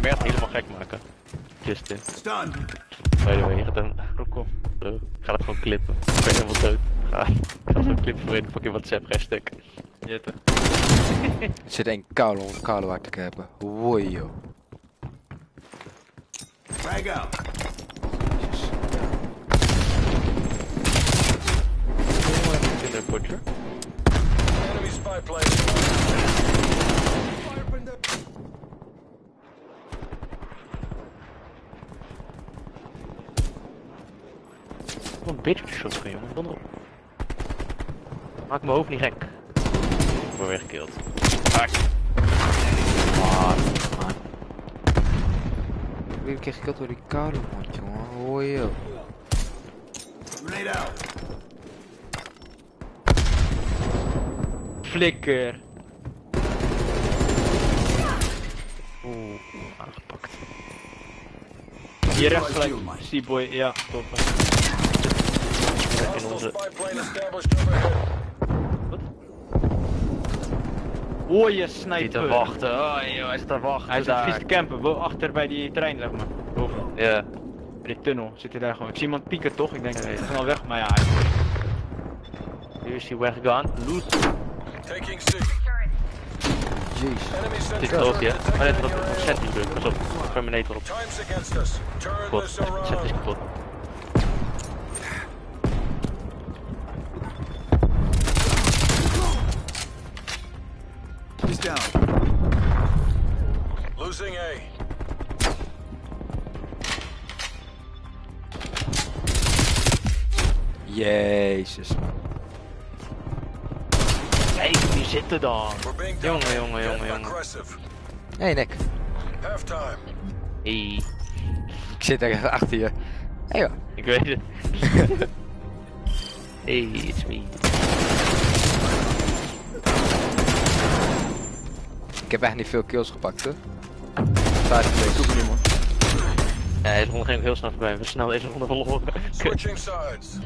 ben je het helemaal gek maken. Justin. Stun. By the way, je gaat hem... Ik ga het gewoon clippen. Ik ben helemaal dood. Ik ga zo'n clip voor in de fucking WhatsApp hashtag. Jette. Er zit één koude waar te hebben. Woi joh. Frag out. In de butcher. Enemy spy plane. Wat een bitch shot van jongen, donder op. Maak mijn hoofd niet gek. Ik word weggekilld. Fuck. Man. Weer een keer gekild door die koude hond, jongen. Woi joh. Grenade out. Flikker. Oeh, aangepakt. Hier rechts gelijk. Seaboy, ja, top. In Hostile onze... spy plane established overhead. Oh je Hij zit te sniper. wachten, oh joh, hij zit te wachten. Hij zit daar. vies te campen, achter bij die trein zeg maar. Boven. Ja. Bij die tunnel zit hij daar gewoon. Ik zie iemand pieken toch? Ik denk Nee. hij is al weg, maar ja. Nu is hij weggegaan. Loot. Taking C. Jeez. Enemy Het is sentry dood, ja. turret Oh net op detected. Sentry druk, pas op. Terminator op. Time's against us. Turn Kapot. this Sentry is around. kapot. He's down. Losing A. Jezus man. Kijk, wie zit er dan? We're being Jongen, dominated. jongen, Get jongen, jongen. aggressive. Hey Nick. Halftime. Hey, Ik zit echt achter je. Hey joh. ik weet het. Hey, it's me. Ik heb echt niet veel kills gepakt hoor. 5 kills. Ja, deze ronde ging ook heel snel voorbij. We snel deze ronde verloren. Switching sides.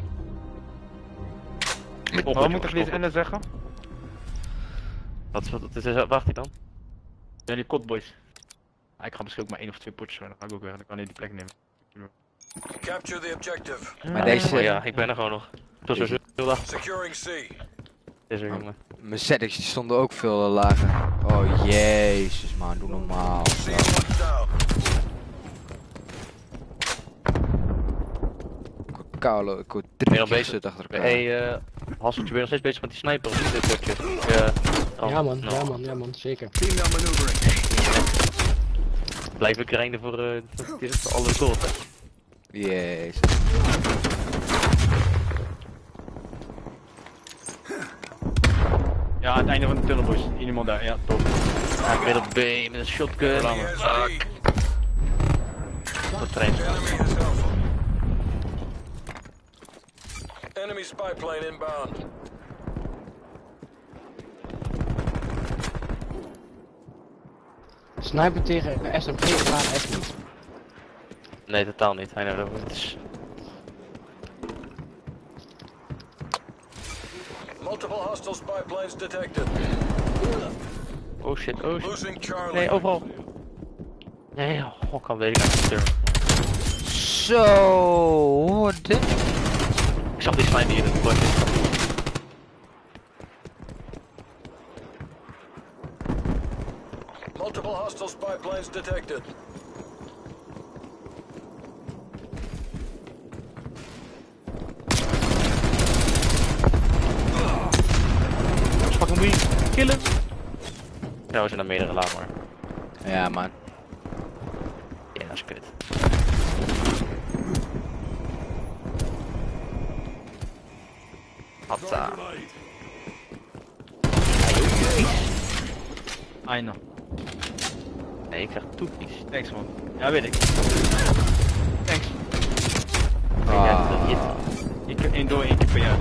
Wat moet ik deze ende zeggen? Wat is, wacht ik dan? Ja, die kotboys. Ah, ik ga misschien ook maar 1 of 2 potjes, maar dan ga ik ook weg. Dan kan ik die plek nemen. Capture the objective. Maar deze, Ja, ik ben er gewoon nog. Het was zo heel laag. Securing C. Deze jongen. mijn settings die stonden ook veel lager. Oh jezus man, doe normaal. C locked down. Ik word 3 Ben je al keer bezig? gezet achter elkaar. Hey, Hasseltje, ben je nog steeds bezig met die sniper of niet dit potje? Ja. Oh, Ja man, nou, ja man, zeker. Female maneuvering. Blijf ik rijden voor alle gold, hè? Jezus. Ja, aan het einde van de tunnel boys. Iemand daar, ja, top. Ja, ik ben op B met een shotgun. Enemy has B. Wat trein. Enemy has Alpha. Enemy spy plane inbound. Sniper tegen SMG gaat echt niet. Nee, totaal niet. Hij nou, het is... Multiple hostile spy planes detected. Oh shit, oh shit. Losing Charlie. Nee, overal. Nee, oh, kan weet ik niet. Zo, wat dit? Ik zag die sniper hier in het potje. Multiple hostile spy planes detected. Fucking me, kill hem. Ja, we zijn er meerdere, laat maar. Ja man. Ja, dat is kut. Hatta. I know. Nee, ik krijg toepies. Thanks man. Ja, weet ik. Thanks. Ik heb 1 door 1 keer per jaar.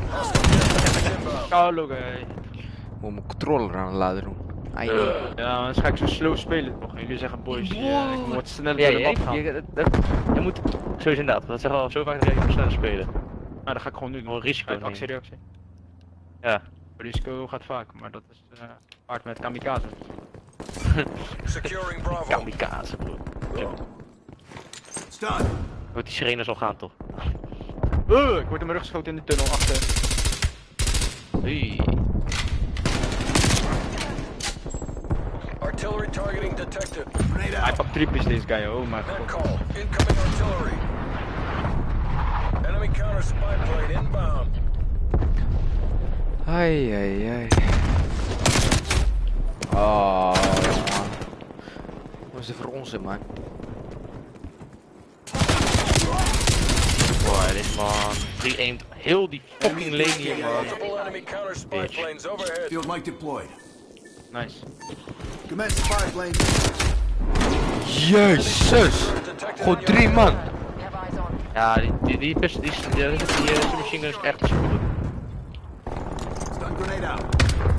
Koude Moet mijn controller aan laten doen. Ai. Ja, dan ga ik zo slow spelen toch. Jullie zeggen boys, ik moet sneller Ja, door de map gaan. je moet sowieso inderdaad, dat zeggen we al zo vaak dat je sneller spelen. Nou, dat ga ik gewoon nu doen. Gewoon risico Uit actie nemen. reactie. Ja. Risico gaat vaak, maar dat is paard met kamikaze. Securing Bravo. Kamikaze, bro. It's done. Moet die sirene zal gaan, toch? Ik word in mijn rug geschoten in de tunnel achter. Hey. Artillery targeting detected. Grenade Hij out. pakt tripjes deze guy, oh mijn Net god. call. Incoming artillery. Enemy counter spy plane inbound. Ai, ai, ai. Oh, man. Wat is er voor ons in, man? Boy, dit man. Die aimt heel die fucking lane hier, man. Multiple enemy counter spy Bitch. planes overhead. Field mic deployed. Nice. Commence spy plane. Jezus! Gewoon 3 man! Ja, die submachine gun is echt super goed. Stun grenade out.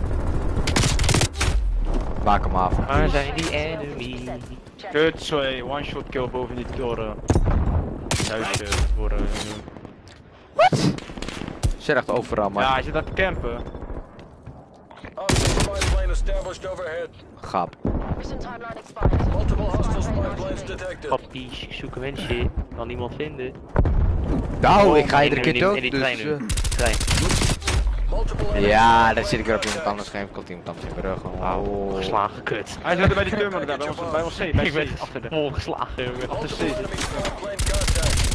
Maak hem af. Waar zijn die enemy? Kut, sorry, one shot kill boven die toren. Huisje, toren. Zit echt overal, man. Ja, hij zit aan het campen. Hostile spy plane established overhead. Gap. Multiple hostile spy planes detected. Pappies, ik zoek een mensje. Kan niemand vinden. Nou, ik ga iedere In keer dood, die dus... trein nu. Trein. Multiple enemy Ja, counter dan zit ik weer op spy iemand planes. anders heen. Komt iemand anders in mijn rug. Oh, geslagen kut. Hij zit bij die tunnel daar, bij ons C, bij Ik ben C, achter de. vol geslagen, jongen. Achter Multiple C. enemy spy plane contact.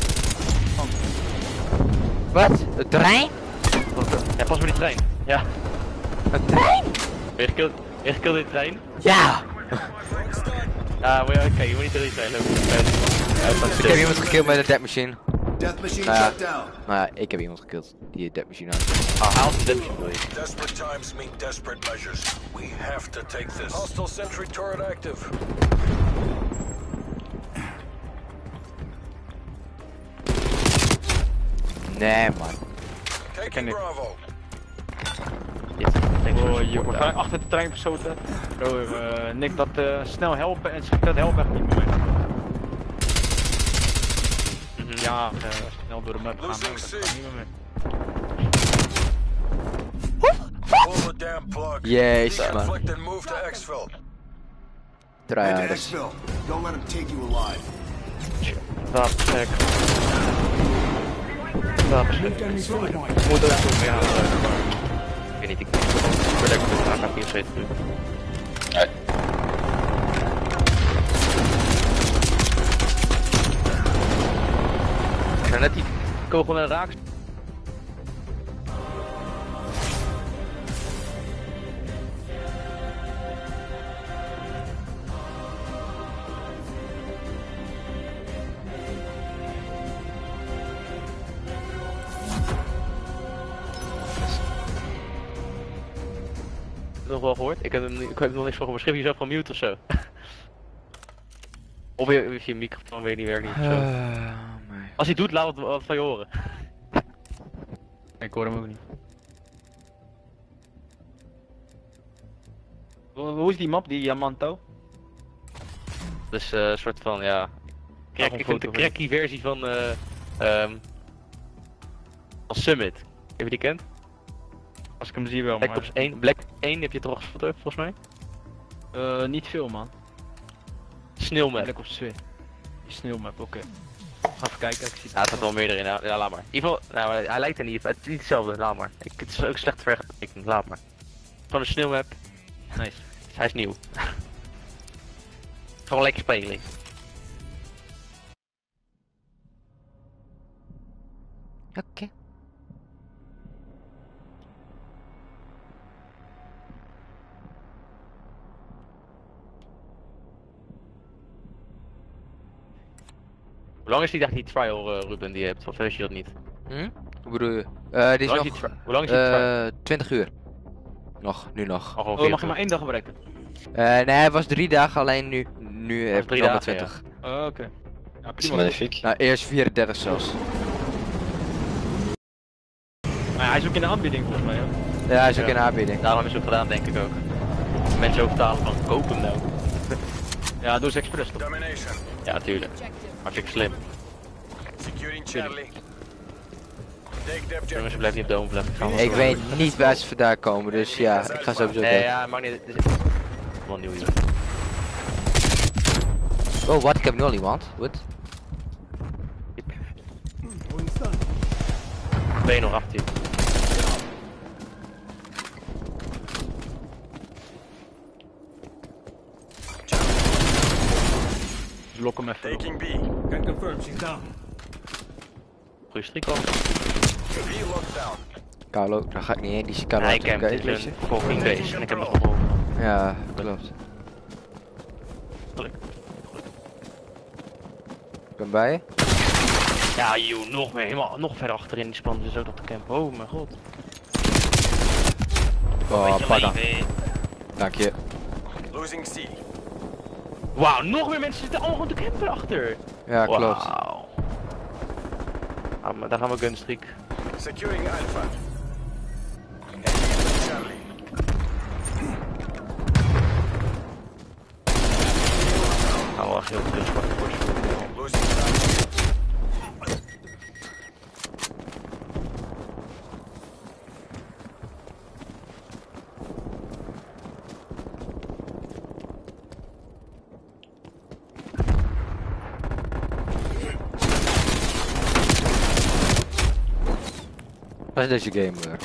Wat? Een trein? Ja, pas maar die trein. Ja. Een trein? Ben je gekild in de trein? Ja! Ja, maar ja, oké, je moet niet door die trein lopen. Ik heb iemand gekild met een dead machine. Death machine Ja. shut down. Nou ja, ik heb iemand gekild die een dead machine had. Ah, haal de dipje, wil je. Desperate times mean desperate measures. We have to take this. Hostile sentry turret active. Nee, man. Taking ik. Bravo. Dit, denk Oh, je wordt gelijk achter de trein geschoten. Bro, Nick, dat snel helpen en schiet dat helpen echt niet meer. Ja, snel door de map gaan. Losing Dat C. gaat niet meer mee. Pull the damn plug. Jezus, man. Deflect and move to exfil. Head to Tryharders. exfil. Don't let him take you alive. Dat is gek. Dat is gek. Ik moet ook zo meer halen. Ik weet niet, ik word lekker met de AK-47 nu. Ik ga net die kogel en raak. Nog wel gehoord? Ik heb er nog niks van gehoord. Schrijf jezelf van mute of zo. Of je microfoon weet niet werkt niet. Zo. Als hij doet, laat wat van je horen. Ik hoor hem ook niet. Hoe is die map, die Yamanto? Dus een soort van, ja. Crack, ik vind het de cracky versie van Summit. Heb je die kent? Als ik hem zie wel, Black maar... Ops 1, Black 1 heb je toch gespeeld volgens mij? niet veel, man. Sneeuwmap. Black Ops 2. Die sneeuwmap, oké. Ga even kijken, ik zie Ja, het staat wel meerdere in. Ja, laat maar. In ieder geval, nou, hij lijkt er niet. Het is niet hetzelfde, laat maar. Het is ook slecht vergelijking, laat maar. Van de sneeuwmap, Nice. hij is nieuw. Gewoon lekker spelen. Oké. Hoe lang is die dag die trial, Ruben, die je hebt? Of weet je dat niet? Hoe bedoel je? Die is Hoe lang nog... is die hoe lang is die trial? 20 uur. Nog, nu nog. Al gewoon Oh, mag je 40 maar 1 dag gebruiken? Nee, hij was 3 dagen, alleen nu heb ik 3 nog dagen, 20. Oh, oké. Ja, prima. Magnifiek. Nou, eerst 34 zelfs. Maar ja, hij is ook in de aanbieding volgens mij, hoor. Ja, hij is ook Ja. in de aanbieding. Daarom hebben ze het gedaan, denk ik ook. Mensen overtalen van koop hem nou. Ja, doe ze expres toch? Domination. Ja, tuurlijk. Hartstikke slim. Securing Charlie. Take the objective. Jongens, je blijft niet op de overvlak. Ik weet niet waar ze vandaan komen, dus ja, ik ga sowieso Nee, dood. ja, mag niet. Wel nieuw hier. Oh, wat? Ik heb nu al iemand. Wat? Ben je nog actief? Dus lok hem even. Taking B. Can confirm she's down. Goeie streak al. B locked down. Carlo, daar ga ik niet heen. Die is Carlo Ja, uit ik heb de het weet is je? een fucking base en ik heb nog geholpen. Ja, klopt. Ik ben bij je. Ja, joh, nog meer, helemaal nog verder achterin die span dus ook nog te campen. Oh mijn god. Oh, Beetje pak dan. leven. Dank je. Losing C. Wauw, nog meer mensen zitten allemaal gewoon te campen achter. Ja, klopt. Wauw. Ah, maar daar gaan we gunstreak. Securing Alpha. Enemy Charlie. Nou, wel echt heel veel voor Losing Charlie. Wat is deze game weer?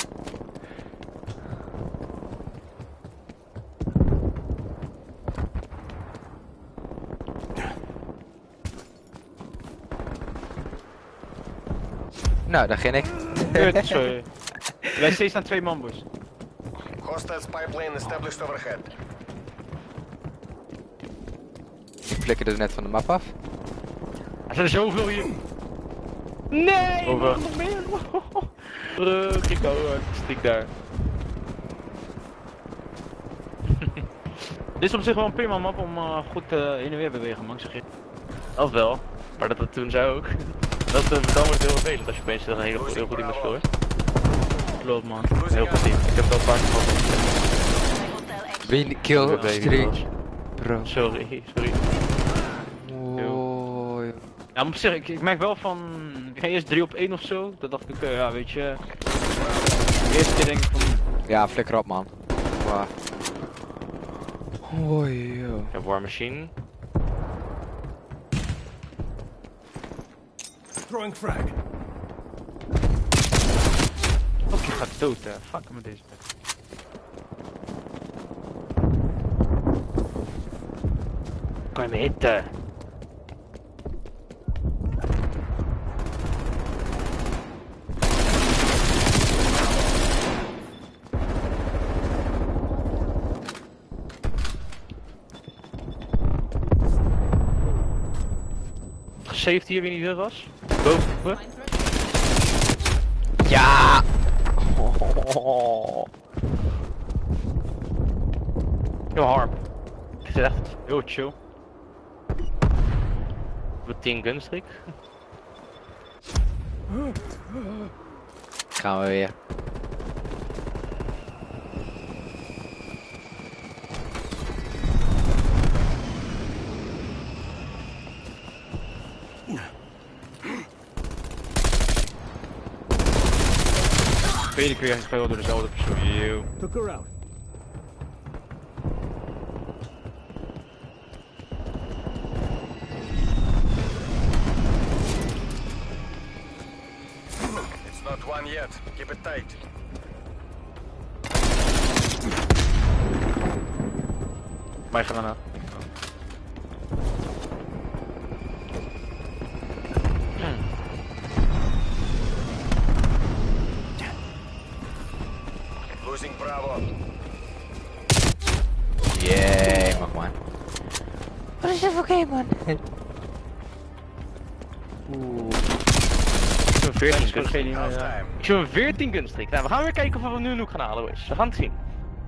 Nou, daar ging ik. Sorry. Wij steeds aan 2 man, boys. Hostiles pipeline established overhead. Ik flikkerde er net van de map af. Er zijn er zoveel hier. Nee, Over. nog meer. Terug, ik hou stiek daar. Dit is op zich wel een prima map om goed heen en weer bewegen, man, zeg je. Dat wel, maar dat toen zij ook. Dat dan wordt het heel vervelend als je opeens een heel goed iemand verloort. Klopt, man. Heel goed team. Ik heb dat vaak gehad. Win, kill, streak. Bro. Sorry. Oh, joh. Ja, maar op zich, ik merk wel van... Ik ging eerst 3 op 1 of zo. Dat dacht ik, ja, weet je... De eerste keer denk ik van... Ja, flikker op, man. Wow. Oei, joh. Ik heb War Machine. Throwing frag. Fuck, je gaat dood, hè. Fuck met deze. Kan je me hitten? Gesaved hier, wie niet wil was. Boven me. Ja! Heel harp. Het is echt Heel chill. wat 10 gunstreak. Gaan we weer. Tweede keer gespeeld door dezelfde persoon. Yo. Took her out. It's not one yet. Keep it tight. Mijn granaat. Losing Bravo. Jee, mag maar. Wat is dit voor game, man? Oeh. Ik zie een 14 gunstreak. Geen idee, Half ja. time. Ik zie een 14 gunstreak. Nou, we gaan weer kijken of we nu een hoek gaan halen, boys. We gaan het zien.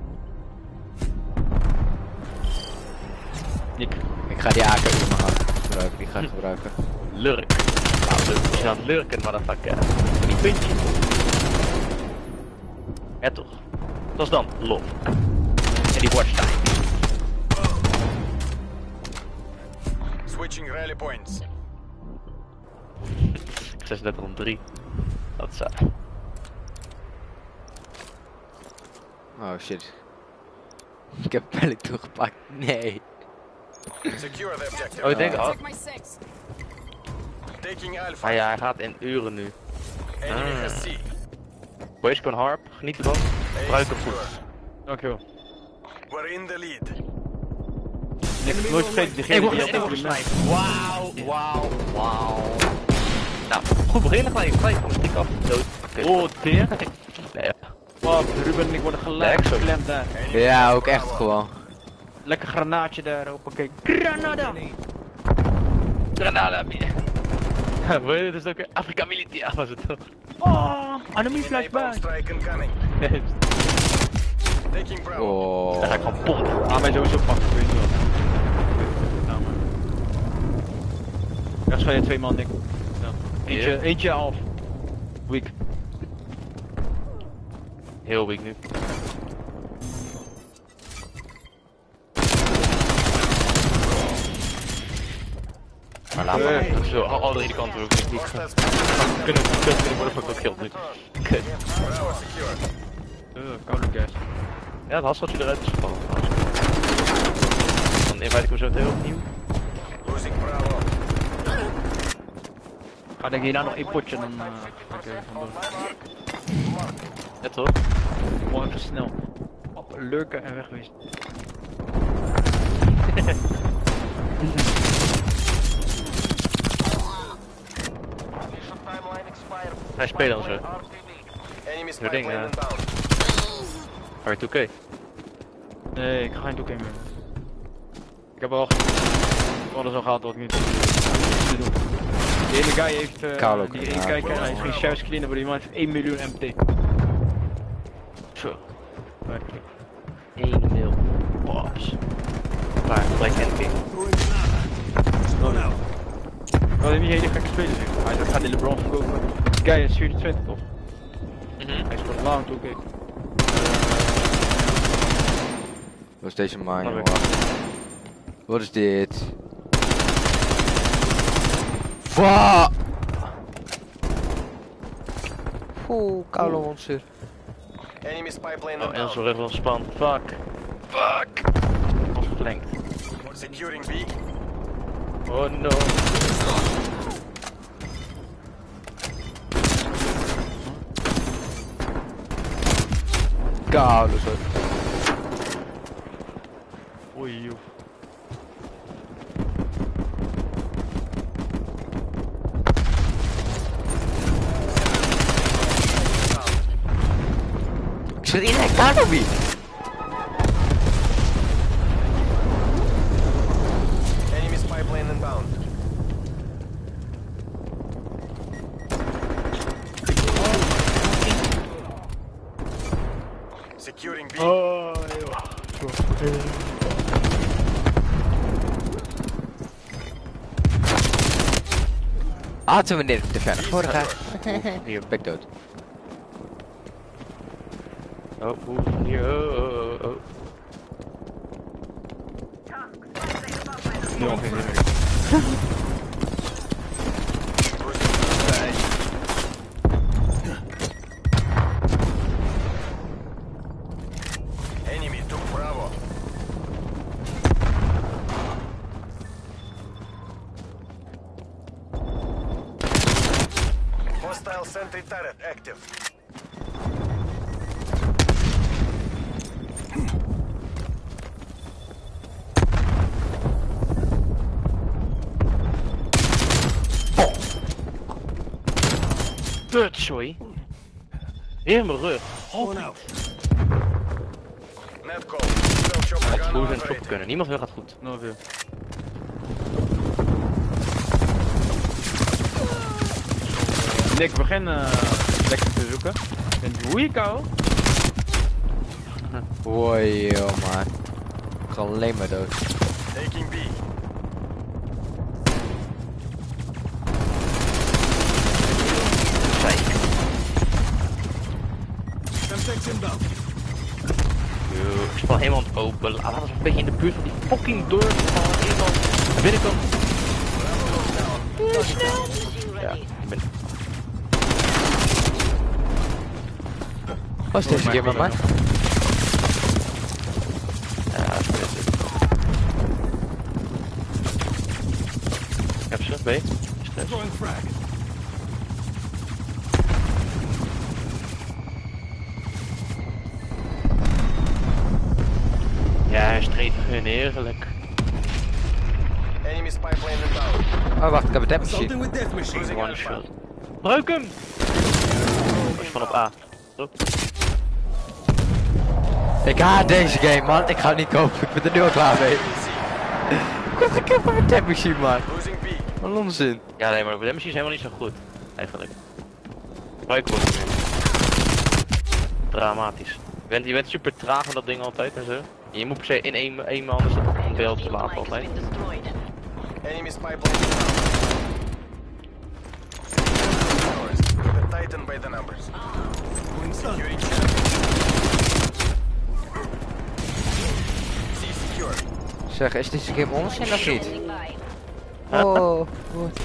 Nick. Ik ga die AK gebruiken, die ga ik gebruiken. Lurk. Nou, leuk. Je aan het lurken, motherfucker. Die puntje. Ja, toch. Dat is dan lof. En die watchtime. Switching rally points. Ik 36 om 3. Dat is Oh shit. Ik heb pellet toegepakt. Nee. Secure the objective. Oh, ik denk... Take my six. Taking Alpha. Ah ja, hij gaat in uren nu. Enemy has C. Wees gewoon harp, geniet ervan. Gebruik hem goed. Dankjewel. We're in the lead. Niks, nooit vergeten, diegene die op de gesniped. Wauw. Nou, goed beginnen gelijk van de stick af. Dood. Oké. Oh, teer. Nee, ja. Wow, Ruben en ik worden gelijk Lekker zo. geklemd daar. Ja, ook echt gewoon. Lekker granaatje daar, hoppakee. Granada! Granada. Wil je dus ook weer Afrika Militia was het toch? Oh, enemy Napalm flashback. strike incoming. Taking Bravo. Oh. Daar ga ik gewoon pompen. Ah, mij sowieso pakken, ik weet niet wat. Nou, man. Rechts van je 2 man, Nick. Ja. Eentje half. Weak. Heel weak nu. Maar laat maar. Zo, alle drie kanten ook niet. Kunnen worden ook gekillt nu. Kut. Bravo secure. Koude gas. Ja, het hasseltje eruit is gevallen. Dan invite ik hem zo meteen opnieuw. Losing Bravo. Ga denk ik hierna nog 1 potje, dan ga ik even van doen. Ja toch? Gewoon even snel. Op, lurken en wegwezen. Hij speelt dan zo. Enemy Your ding, pipeline inbound. Are you 2K? Nee, ik ga geen toekeer meer. Ik heb al alles al gehad wat ik niet te doen. De ene guy heeft, Carlo die kan- één kijker, hij heeft geen share screen, maar die man heeft 1 miljoen MT. Zo. Werkelijk. 1 mil. Pops. Waar, Black Hand King. One out. Dat is niet hele gekke speler, zeg. Hij zegt, ga die LeBron verkopen. Die guy is 24 toch? Hij speelt lang toe, kijk. Wat is deze man, Snap jongen? ik. Wat is dit? Fuck! Oeh, koude monster. Enemy's pipeline Oh, en inbound. zo even ontspannen. Fuck. Fuck. Afgelenkt. Securing B. Oh no. Koude zo. Oei, joh. Ik zit in een kanobi. Enemy's pipeline inbound. Securing B. Oh, joh. Aten we net te ver naar voren gaan. Hier. Ben ik dood. Oh, hier. Oh. Nu ongeveer niet meer. Enemy took Bravo. Hostile sentry turret active. Kut, sorry. In mijn rug. One out. Net call. Still chopper Hoe gun zijn operating. shoppen kunnen. Niemand wil gaat goed. Nog veel. Nick, begin lekker te zoeken. En hoe je kou? Hoi, joh, man. Ik ga alleen maar dood. Taking B. Semtex inbound. Yo, ik spel helemaal open. Laten we een beetje in de buurt van die fucking deur van iemand. Binnenkant. Ja, ik ben... Was deze keer maar, man? B. Stress. Throwing frag. Ja, hij streeft hun heerlijk. Enemy spy plane inbound. Oh wacht, ik heb een death Assaulting machine. with death machine. Losing One alpha. shot. Gebruik hem! Was van op A. Zo. Ik haat deze game man, ik ga het niet kopen, ik ben er nu al klaar mee. Ik heb maar een death machine man. Losing B. Wat een onzin. Ja, nee, maar de machine is helemaal niet zo goed. Eigenlijk. Gebruik wordt het meer. Dramatisch. Je bent super traag met dat ding altijd en zo. En je moet per se in één man dus een beeld slapen altijd. Enemy spy plane inbound. The Titan by the numbers. Going stun. Securing champion. C secure. Zeg, is deze game onzin of niet? Oh, wat?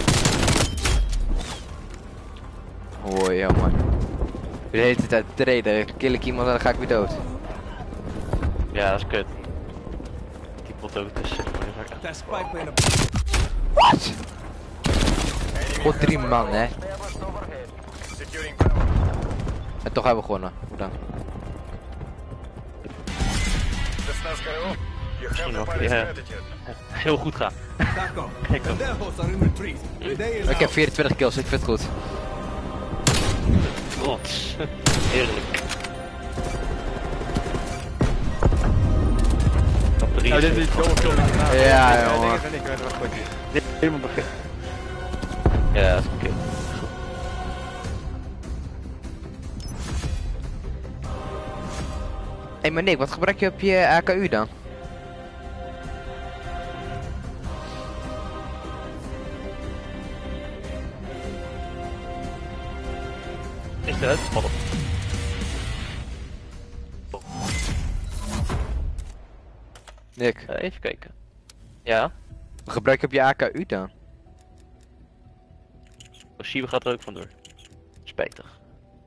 Oh ja man. De hele tijd treden, kill ik iemand en dan ga ik weer dood. Ja, dat is kut. Die pot ook tussen. That spy plane. Wat? Goed 3 man hè. Established overhead. Securing Bravo. En toch hebben we gewonnen. Bedankt. Desnaskaro. You have the nog, party's ja. gratitude. Heel goed gaan. Back off. Kijk The dan. devils are in retreat. The day is Ik heb out. 24 kills, ik vind het goed. Trots. Heerlijk. Top 3 Nou, dit is zo veel. Ja, jongen. Ik weet het wel goed. Dit is helemaal begin. Ja, dat is kut. Hé maar Nick, wat gebruik je op je AKU dan? Is dat? Wat op? Nick, Even kijken. Ja, wat gebruik je op je AKU dan? Shiva gaat er ook vandoor. Spijtig.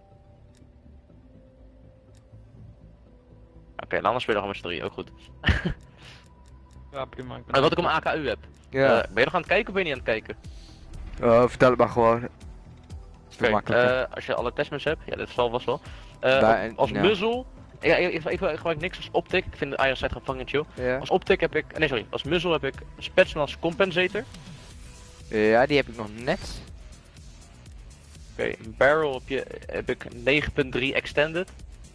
Oké, dan anders spelen we nog met z'n drieën, ook goed. Ja, prima. Ik ben Maar wat ik om AKU heb. Ja. Ben je nog aan het kijken of ben je niet aan het kijken? Vertel het maar gewoon. Oké, Makkelijk. als je alle attachments hebt, ja, dat zal vast wel. Als ja. muzzle, ja, ik gebruik niks als optic. Ik vind de Iron Sight gewoon fucking chill. Ja. Als optic heb ik, nee sorry, als muzzle heb ik Spetsnaz als compensator. Ja, die heb ik nog net. Oké, barrel heb ik 9.3 extended.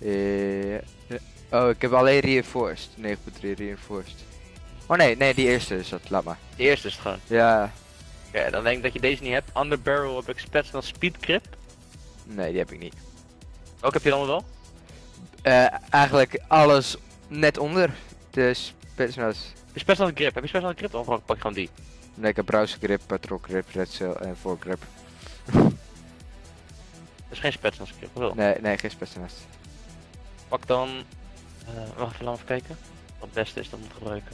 Oh, ik heb alleen reinforced. 9.3 reinforced. Oh nee, die eerste is dat, laat maar. De eerste is het gewoon. Ja, Oké, dan denk ik dat je deze niet hebt. Under barrel heb ik Spetsnaz speed grip. nee, die heb ik niet. Welke heb je dan wel? Eigenlijk alles net onder. Dus Spetsnaz. Spetsnaz grip, heb je Spetsnaz grip? Of pak ik gewoon die? Nee, ik heb browser grip, patrol grip, red cell en voor grip. Dat is geen Spetsnaz grip, of wel? Nee, geen Spetsnaz. Pak dan, wacht even kijken. Wat het beste is dat moet gebruiken.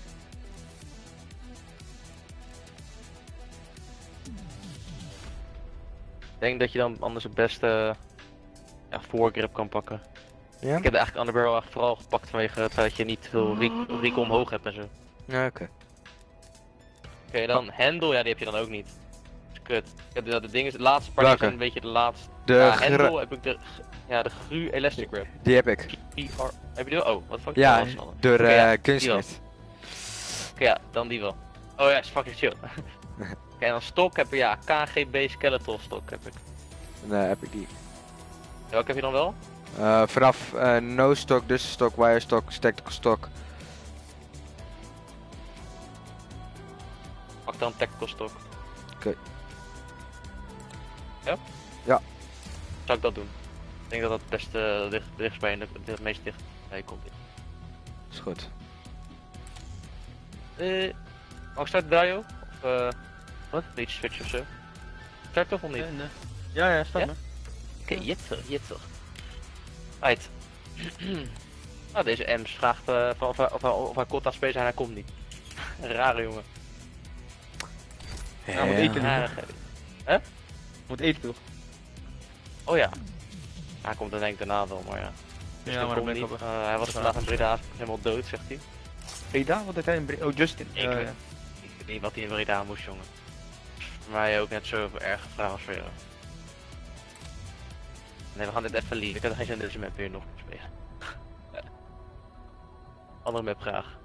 Ik denk dat je dan anders het beste voorgrip kan pakken. Ja? Ik heb eigenlijk Underbarrel echt vooral gepakt vanwege het feit dat je niet veel recall omhoog hebt en zo. Ja, oké. Oké, dan handle, ja die heb je dan ook niet. Dat is kut. Ik heb de ding is, de laatste part Welke? is een beetje de laatste. De Ja, gra- handle heb ik de GRU Elastic Grip. Die heb ik. GR, heb je die wel? Oh, wat fuck? Ja, Oké, door ja, Gunsmith. ja, dan die wel. Oh ja, is fucking chill. Oké, en dan stok heb ik, ja, KGB Skeletal stok heb ik. Nee, heb ik niet. Welke heb je dan wel? Vanaf no stock, dus stock, wire stock, tactical stock. Pak dan tactical stok. Oké. Ja? Ja. Zou ik dat doen? Ik denk dat dat het beste dichtstbij en het meest dichtbij komt. Is goed. Mag ik starten Dario? Of wat? Beetje switch of zo? Start toch of niet? Nee. Ja, staat Ja? me. Oké, jitser. Right. Nou, deze Ems vraagt of hij kort aan spelen en hij komt niet. Rare jongen. Ja, moet eten. Rare Moet eten toch? Oh ja. Hij komt dan denk ik daarna wel, maar ja. Dus Ja, dat maar komt dan ben niet. ik al Hij was vandaag in Breda helemaal dood, zegt hij. Breda? Wat heeft hij in Breda? Oh, Justin. Ik weet niet wat hij in Breda moest, jongen. Maar ook net zo erg vraag als voor jou. Nee, we gaan dit even lief. Ik heb er geen zin in deze map weer nog te spelen. Andere map graag.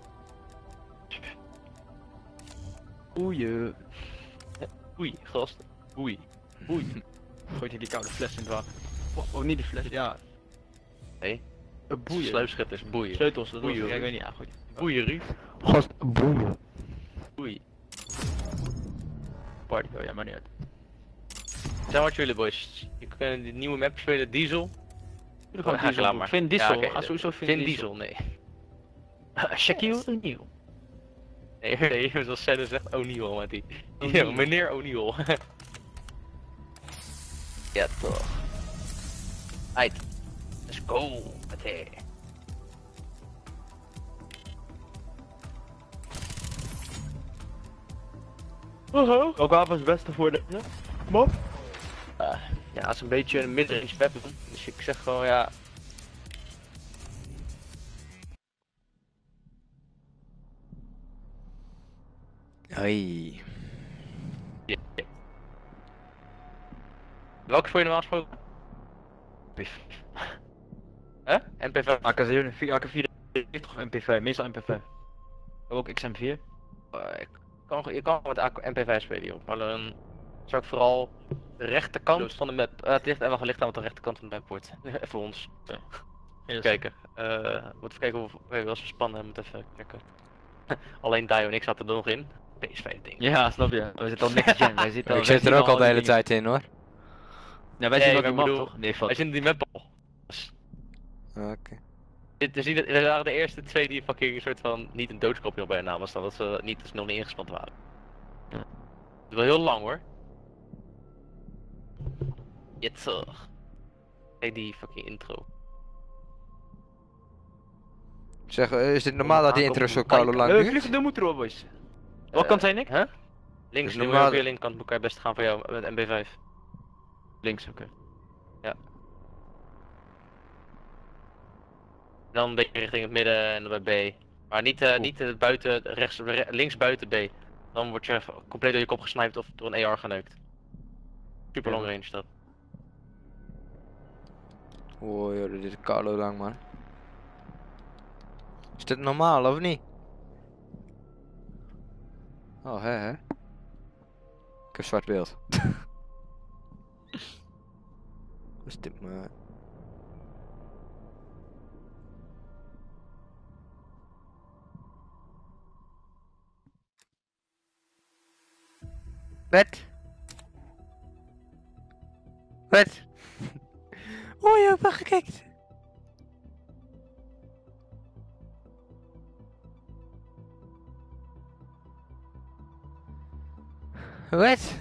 Oeie. Oei, gast. Oei. Oei. Gooit hij die koude fles in het water. Oh, niet de fles, ja. Nee. Een boeien. Sluipschutters, boeien. Sleutels, dat Boeien, was, ja, ik hoor. weet niet, ja, goed. Boeien, Ruud. Gast, boeien. Boei. Party, oh ja, maar niet uit. Zeg wat jullie boys. Je kunt die nieuwe map spelen, Diesel. Jullie gaan Ja, diesel laat doen. maar. Vin Diesel, Ja, oké, ga sowieso Vin Vin Diesel. Diesel, nee. Shaquille O'Neal. Nee, zoals Senna zegt, O'Neal met die. O'Neal. Ja, meneer O'Neal. Ja, toch. Uit. Let's go. Meteen. Welk wapen is het beste voor de... Mop? Ja, het is een beetje een midrange weapon. Dus ik zeg gewoon ja. Hoi. Welke voor je normaal gesproken? Huh? MP5. AK-4 heeft toch MP5, meestal MP5. Ook XM4. Je kan met MP5 spelen hierop, maar dan zou ik vooral de rechterkant van de map. Het ligt even gelicht aan wat de rechterkant van de map wordt. Even ons. Even kijken. Moet even kijken hoe we wel zo spannen. Moet even checken. Alleen Dio en ik zaten er nog in. PS5 ding. Ja, snap je. We zitten al next gen. Wij zitten al, Ik wij zit er zien ook al de hele die dingen. tijd in hoor. Ja, wij Nee, zien ook maar die map bedoel, toch? Nee, Wij fout. zien die map al. Oké. We waren de eerste twee die fucking een soort van niet een doodskopje bij hun naam staan, dat ze niet te snel niet ingespannen waren. Ja. Het is wel heel lang hoor. Jetser. Kijk die fucking intro. Zeg, is dit normaal dat die intro zo koude lang duurt? Vliegende motor erop, boys. Wat kant zijn ik? Huh? Links, Dus nu normaal- weer linkerkant, moet ik best gaan voor jou met MB5. Links, oké. Dan een beetje richting het midden en dan bij B. Maar niet buiten, links buiten B. Dan word je compleet door je kop gesniped of door een AR geneukt. Super long range dat. Oh joh, dit is koude lang man. Is dit normaal of niet? Oh hè. Ik heb zwart beeld. Wat is dit maar? Wat? Wat? Oh, je hebt wel gekeken. Wat?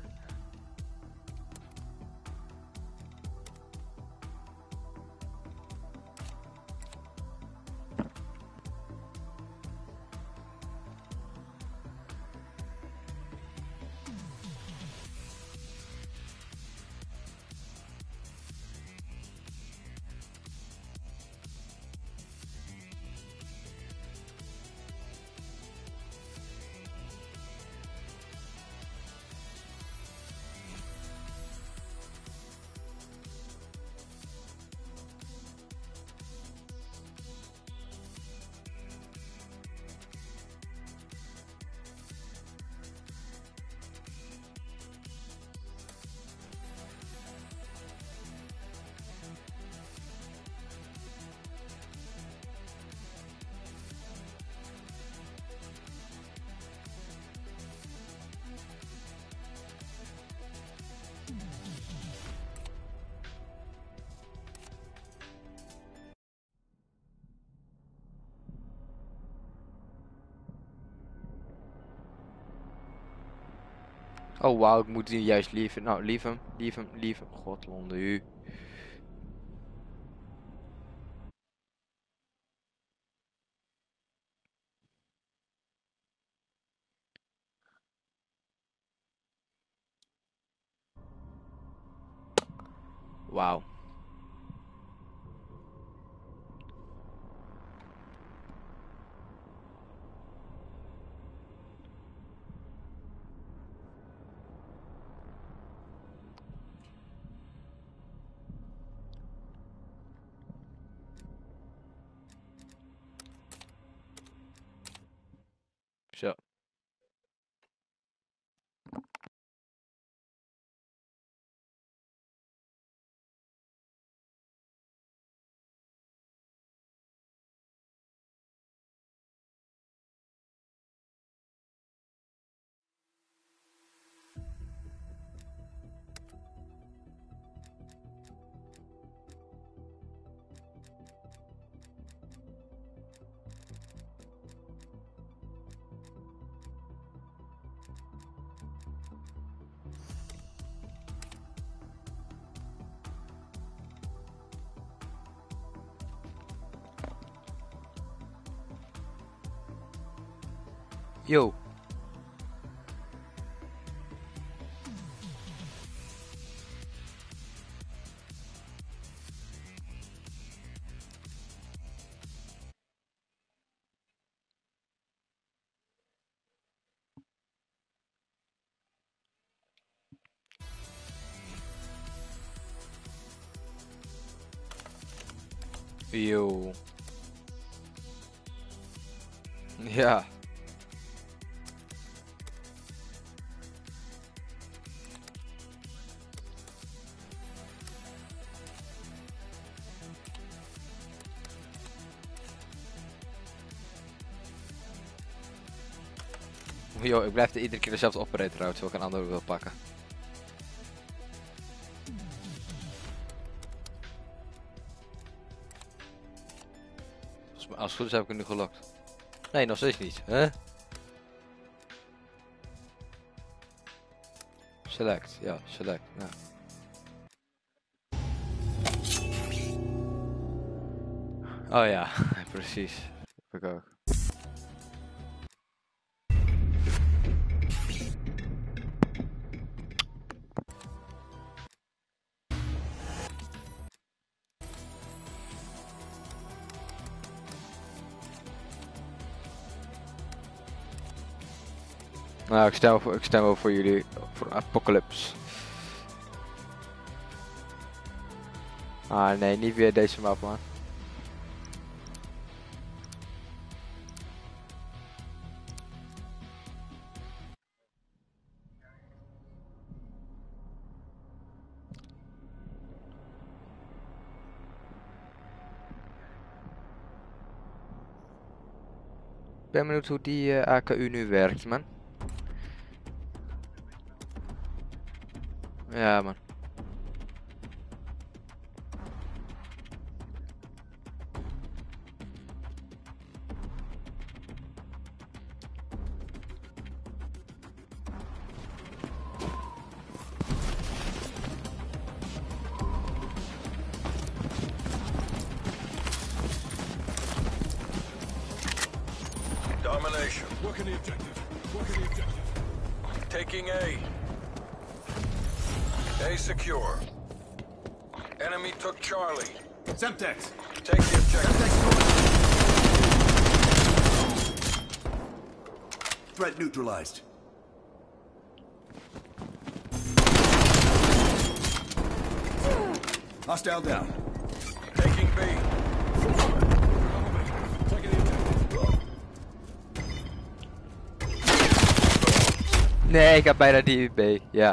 Oh wauw, ik moet die juist lieven. Nou, lief hem. Godlonde u. Wauw. Yo. Yo. Ja. Yo, ik blijf iedere keer dezelfde operator houden, terwijl ik een andere wil pakken. Als het goed is heb ik hem nu gelokt. Nee, nog steeds niet. Hè? Select, ja, select. Ja. Oh ja, precies. Heb ik ook. Nou, ik stem wel voor jullie, voor Apocalypse. Ah nee, niet weer deze map man. Ik ben benieuwd hoe die AKU nu werkt man. Ja man. Domination. Working the objective. Working the objective. Taking A. A secure. Enemy took Charlie. Semtex. Take the objective. Semtex going. Threat neutralized. Hostile down. Taking B. Taking the objective. Nee, ik heb bijna die B, ja.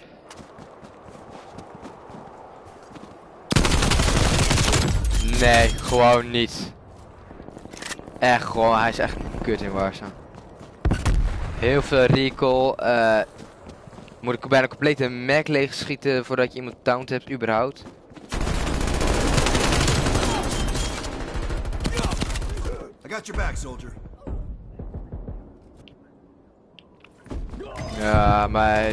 Nee, gewoon niet. Echt gewoon, hij is echt kut in Warzone. Heel veel recall, moet ik bijna compleet een Mac leeg schieten voordat je iemand downed hebt, überhaupt. I got your back, soldier. Ja, maar...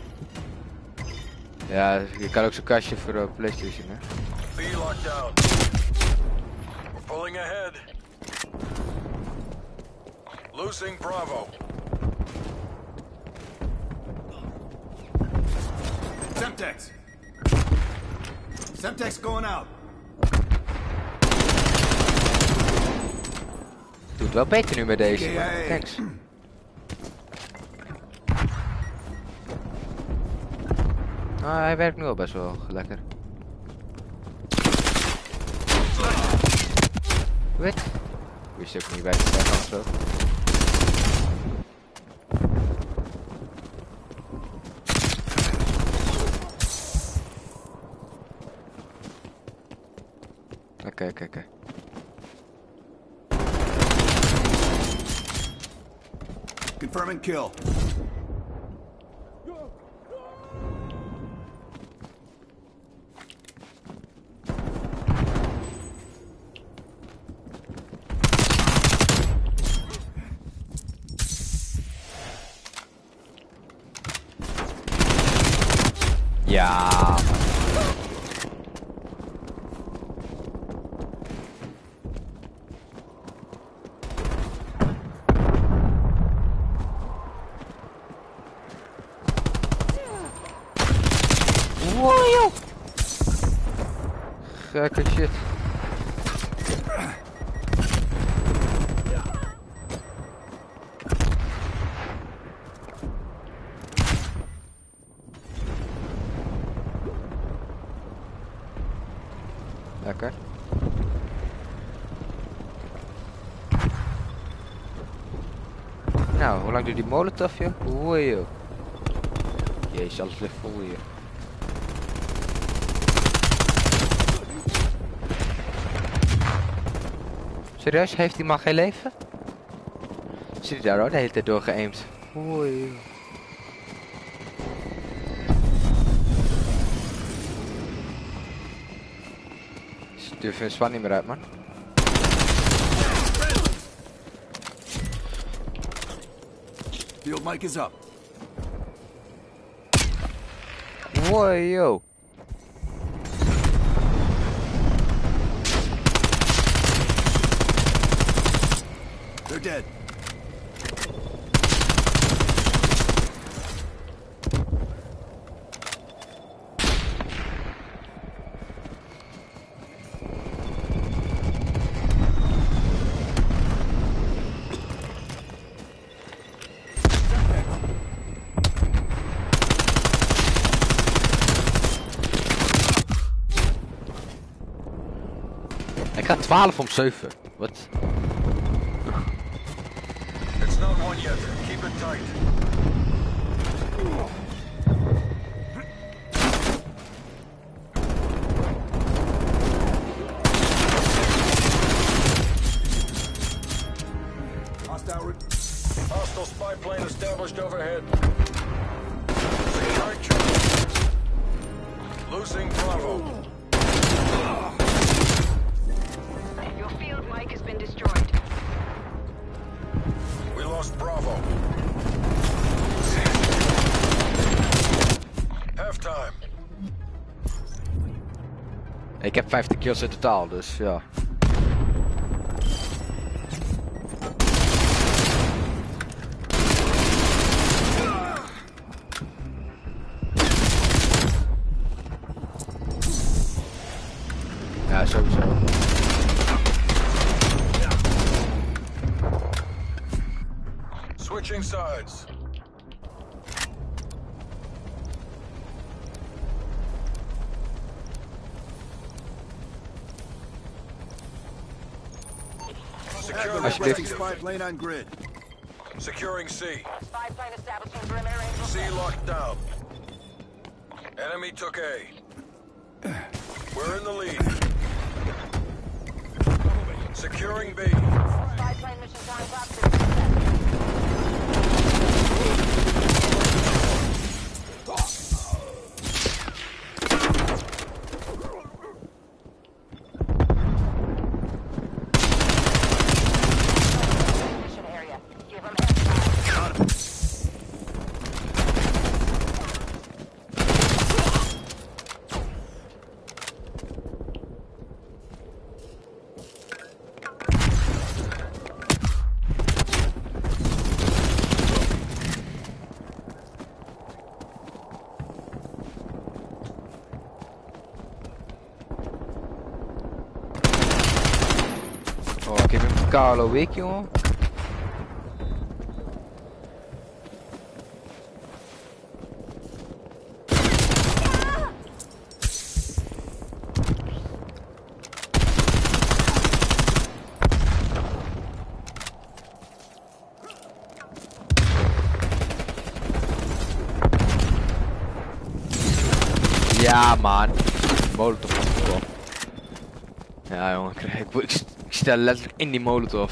Ja, je kan ook zo'n kastje voor PlayStation, hè. B locked down. We're pulling ahead. Losing Bravo. Semtex. Semtex going out. Doet wel beter nu met deze, man. KIA. Thanks. Ah, hij werkt nu al best wel lekker. Wat? Wist ik niet bij de kant zo. Oké. Confirming kill. Ja. gekke shit. Lekker. Nou, hoe lang duurt die molotov, joh? Oei, joh. Jezus, alles ligt vol hier. Serieus, heeft die man geen leven? Zit hij daar hoor, de hele tijd doorgeëimd. Oei, joh. Durf je een span niet meer uit, man. Field mic is up. Woi, yo. They're dead. Ik ga 12 om 7. Wat? It's not one yet. Keep it tight. Hostile spy plane established overhead. Securing Charlie. Losing Bravo. Your field mic has been destroyed. We lost Bravo. Halftime. Ik heb 50 kills in totaal, dus ja. Ja, sowieso. Switching sides. Requesting spy plane on grid. Securing C. Spy plane establishing perimeter angel. C locked down. Enemy took A. We're in the lead. Securing B. Spy plane mission time clock 60 seconds. Mission area. Give them heads. Oh, ik heb een Carlo week, jongen. Ja, man. Molotov op de kop. Ja, jongen, ik stel letterlijk in die molotov.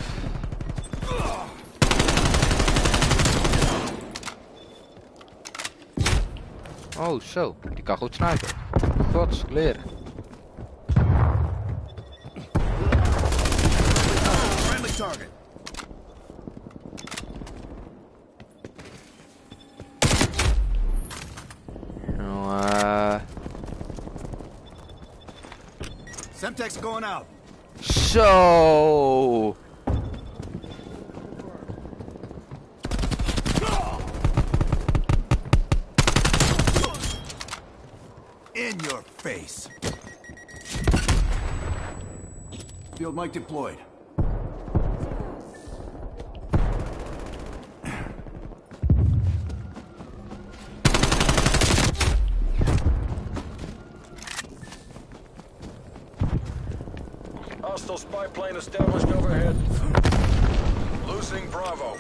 Oh, zo. Die kan goed snipen. Gods, leren. Friendly target. Semtex going out. Zo. In your face. Field mic deployed. Hostile spy plane established overhead. Losing Bravo.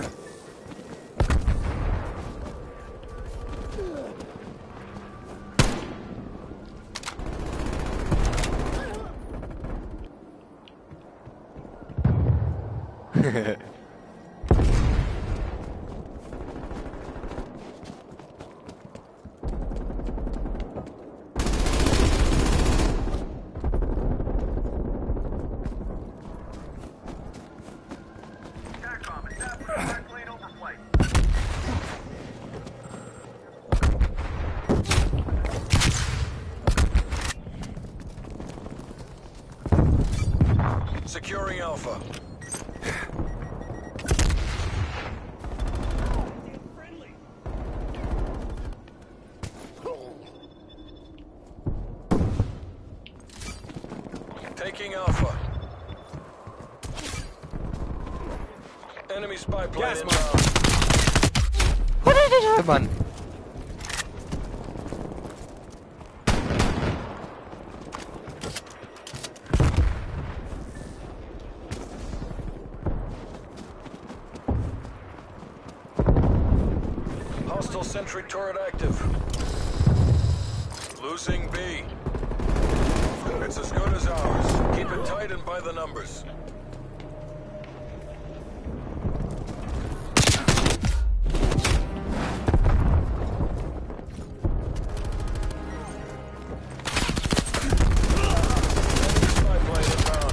Securing Alpha. Taking Alpha. Enemy spy plane inbound. Wat is dit, man? Hostile sentry turret active. Losing B. It's as good as ours. Keep it tight and by the numbers. Spy plane inbound.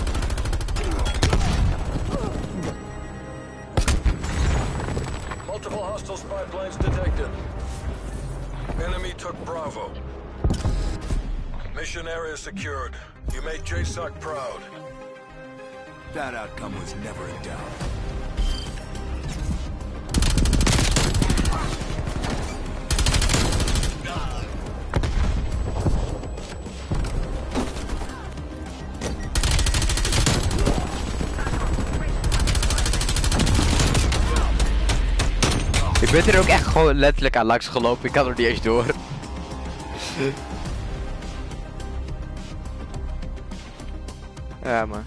Multiple hostile spy planes detected. Enemy took Bravo. Mission area secured. You made JSOC proud. That outcome was never in doubt. Ik ben er ook echt gewoon letterlijk aan langs gelopen. Ik had er niet eens door. Ja, man.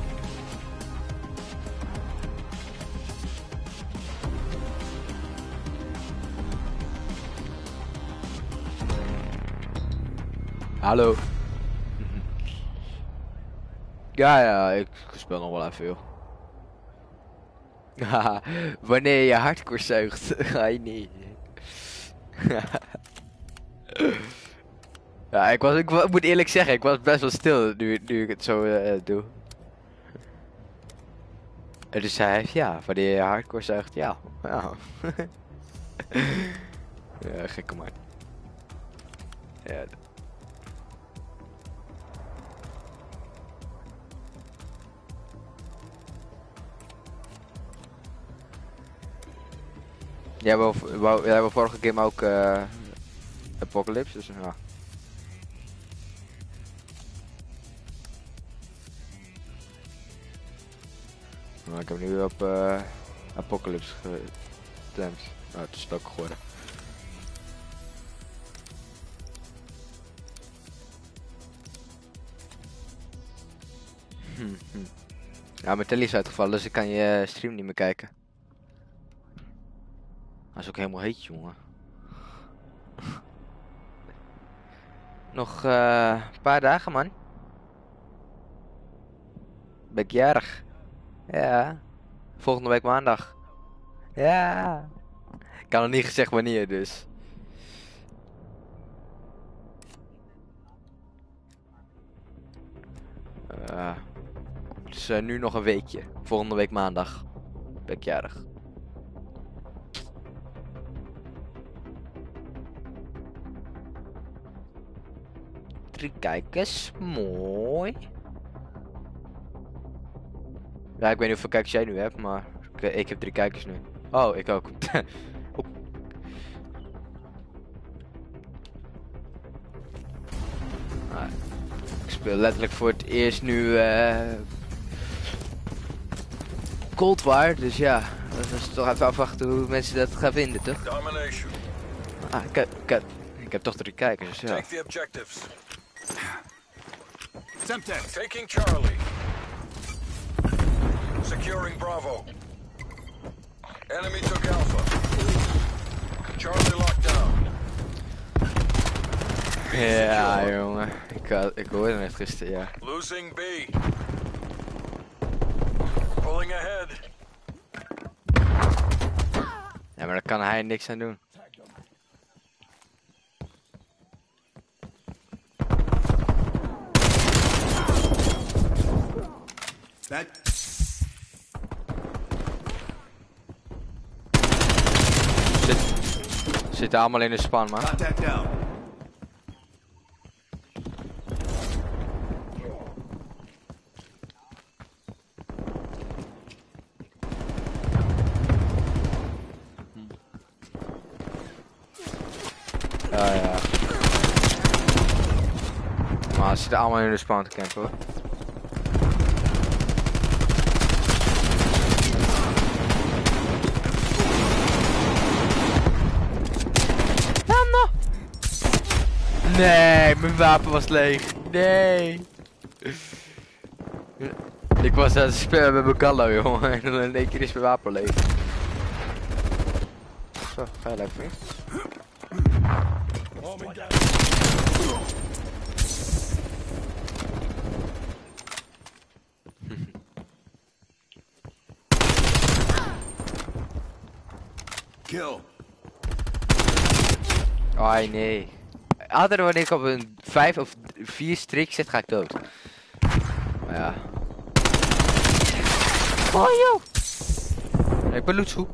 Hallo. Ja, ik speel nog wel even, joh. Haha, wanneer je hardcore zuigt, ga je niet. Ja, ik moet eerlijk zeggen, ik was best wel stil nu ik het zo doe. En dus hij heeft, ja, wanneer je hardcore zuigt, ja. Ja, ja gekke man. Ja. Jij wou vorige game ook Apocalypse, dus ja. Nou, ik heb nu op Apocalypse getemd. Nou, het is het ook geworden. Ja, mijn telly is uitgevallen, dus ik kan je stream niet meer kijken. Dat is ook helemaal heet, jongen. Nog een paar dagen, man. Ben ik jarig. Ja. Volgende week maandag. Ja. Ik kan nog niet gezegd wanneer, dus. Het is nu nog een weekje. Volgende week maandag ben ik jarig. Drie kijkers, mooi. Ja, ik weet niet hoeveel kijkers jij nu hebt, maar ik heb 3 kijkers nu. Oh, ik ook. Oh. Ik speel letterlijk voor het eerst nu Cold War, dus ja, dat is toch even afwachten hoe mensen dat gaan vinden, toch? Domination. Ah, ik heb toch 3 kijkers, dus ja. Take the objectives. Semtex. Taking Charlie. Securing Bravo. Enemy took Alpha. Charlie locked down. Ja, jongen. Ik hoorde hem echt gisteren, ja. Losing B. Pulling ahead. Ja, maar daar kan hij niks aan doen. That Zitten allemaal in de span, man. contact down. Ja. Maar ze zitten allemaal in de span te campen, hoor. Nee, mijn wapen was leeg. Nee. Ik was aan het spelen met mijn gallo, jongen. En dan in één keer is mijn wapen leeg. Zo, ga je lekker. Kill. Oh nee. Altijd wanneer ik op een 5 of 4 strik zit, ga ik dood. Maar ja. Oh joh! Ik ben loetsoe.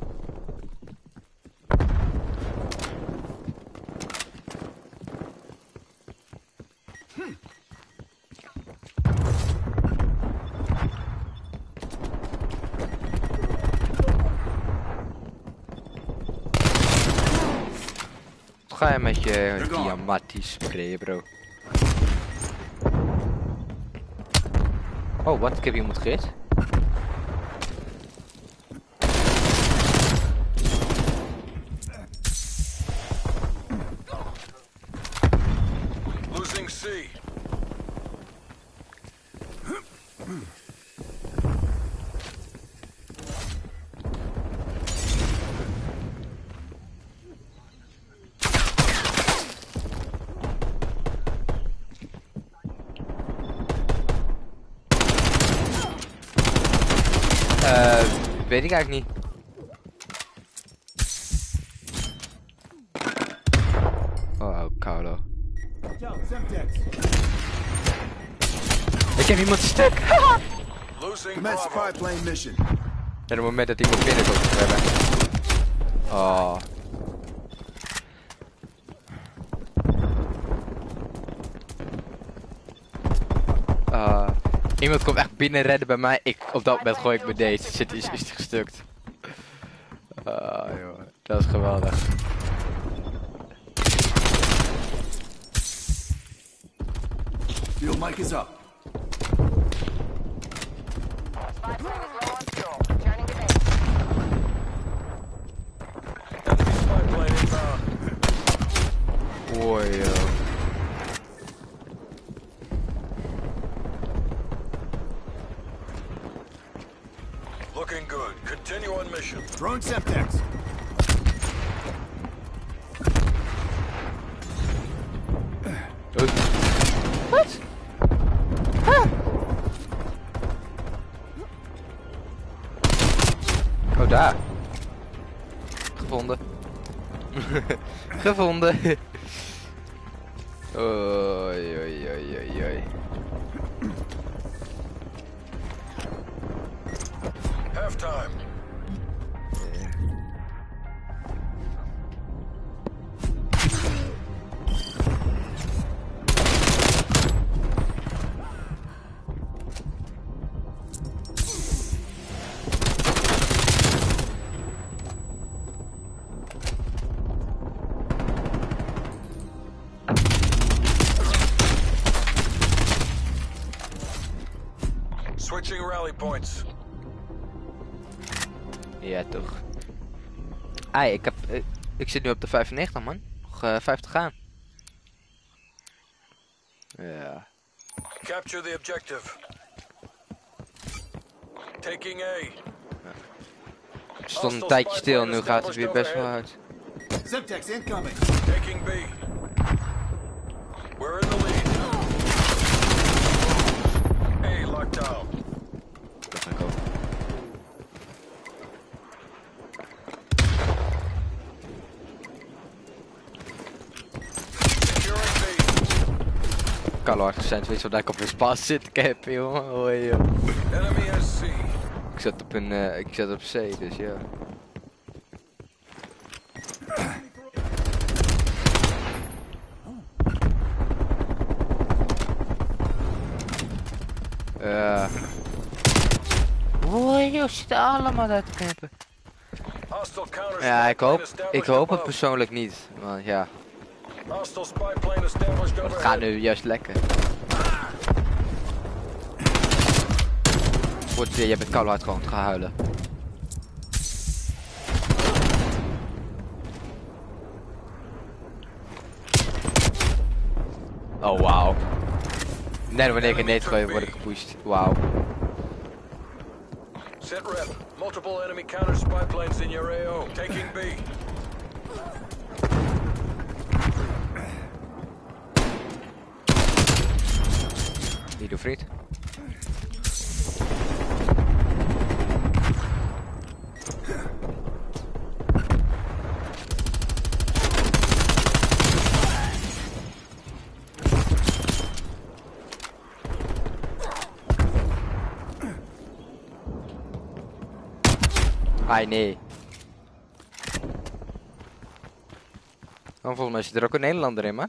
Ga je met je diamantisch sprayen, bro. Oh, wat? Ik heb iemand gehit. Losing C. Weet ik eigenlijk niet. Oh, Carlo. Semtex. Ik heb iemand stuk! Losing Commence Bravo. 5-plane mission. En op het moment dat iemand binnenkomt, hebben. Oh. Iemand komt echt binnen redden bij mij. Op dat moment gooi ik me deze. Zit is gestukt. Joh. Dat is geweldig. Field mic is up. Spy plane is low on fuel. Returning to base. Enemy spy plane inbound. Oei, joh. Looking good. Continue on mission. Throwing Semtex. Wat? Huh? Oh, daar. Gevonden. Gevonden. Oei, oei, oei, oei, oei. Halftime. Approaching rally points. Ja, toch. Ai, ik zit nu op de 95, man. Nog 50 gaan. Ja. Capture the objective. Taking A. Het stond een tijdje stil, nu gaat het weer best wel hard. Semtex incoming. Taking B. We're in the lead. A locked down. Dat ga ik ook. Securing B. Kalo zijn weet je wat ik op een spas zit campen, jongen. Hoi, joh. Enemy has C. Ik zat op C, dus ja. Hoi, joh, ze zitten allemaal uit te campen. Hostile counter Ja, spy plane ik established hoop het above. persoonlijk niet. Want ja, Hostile spy plane established het overhead. gaat nu juist lekker. Je bent koud hard gewoon te gaan huilen. Oh, wauw. Net wanneer ik een net gooi, word ik gepusht. Wauw. Set rep. Multiple enemy counter spy planes in your AO. Taking B. Hier doe vriend. Ai nee. Volgens mij zit er ook een Nederlander in, man.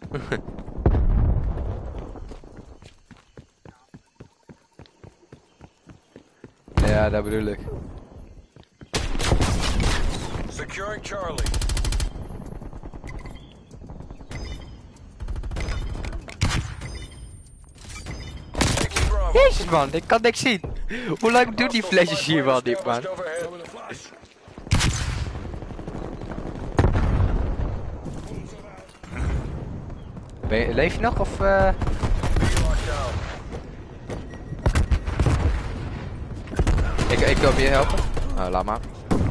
Ja, dat bedoel ik. Securing Charlie. Taking Bravo. Jezus man, ik kan niks zien. Hoe lang doen die flesjes hier wel niet, man? Leef je nog of Ik wil je helpen. Oh, laat maar.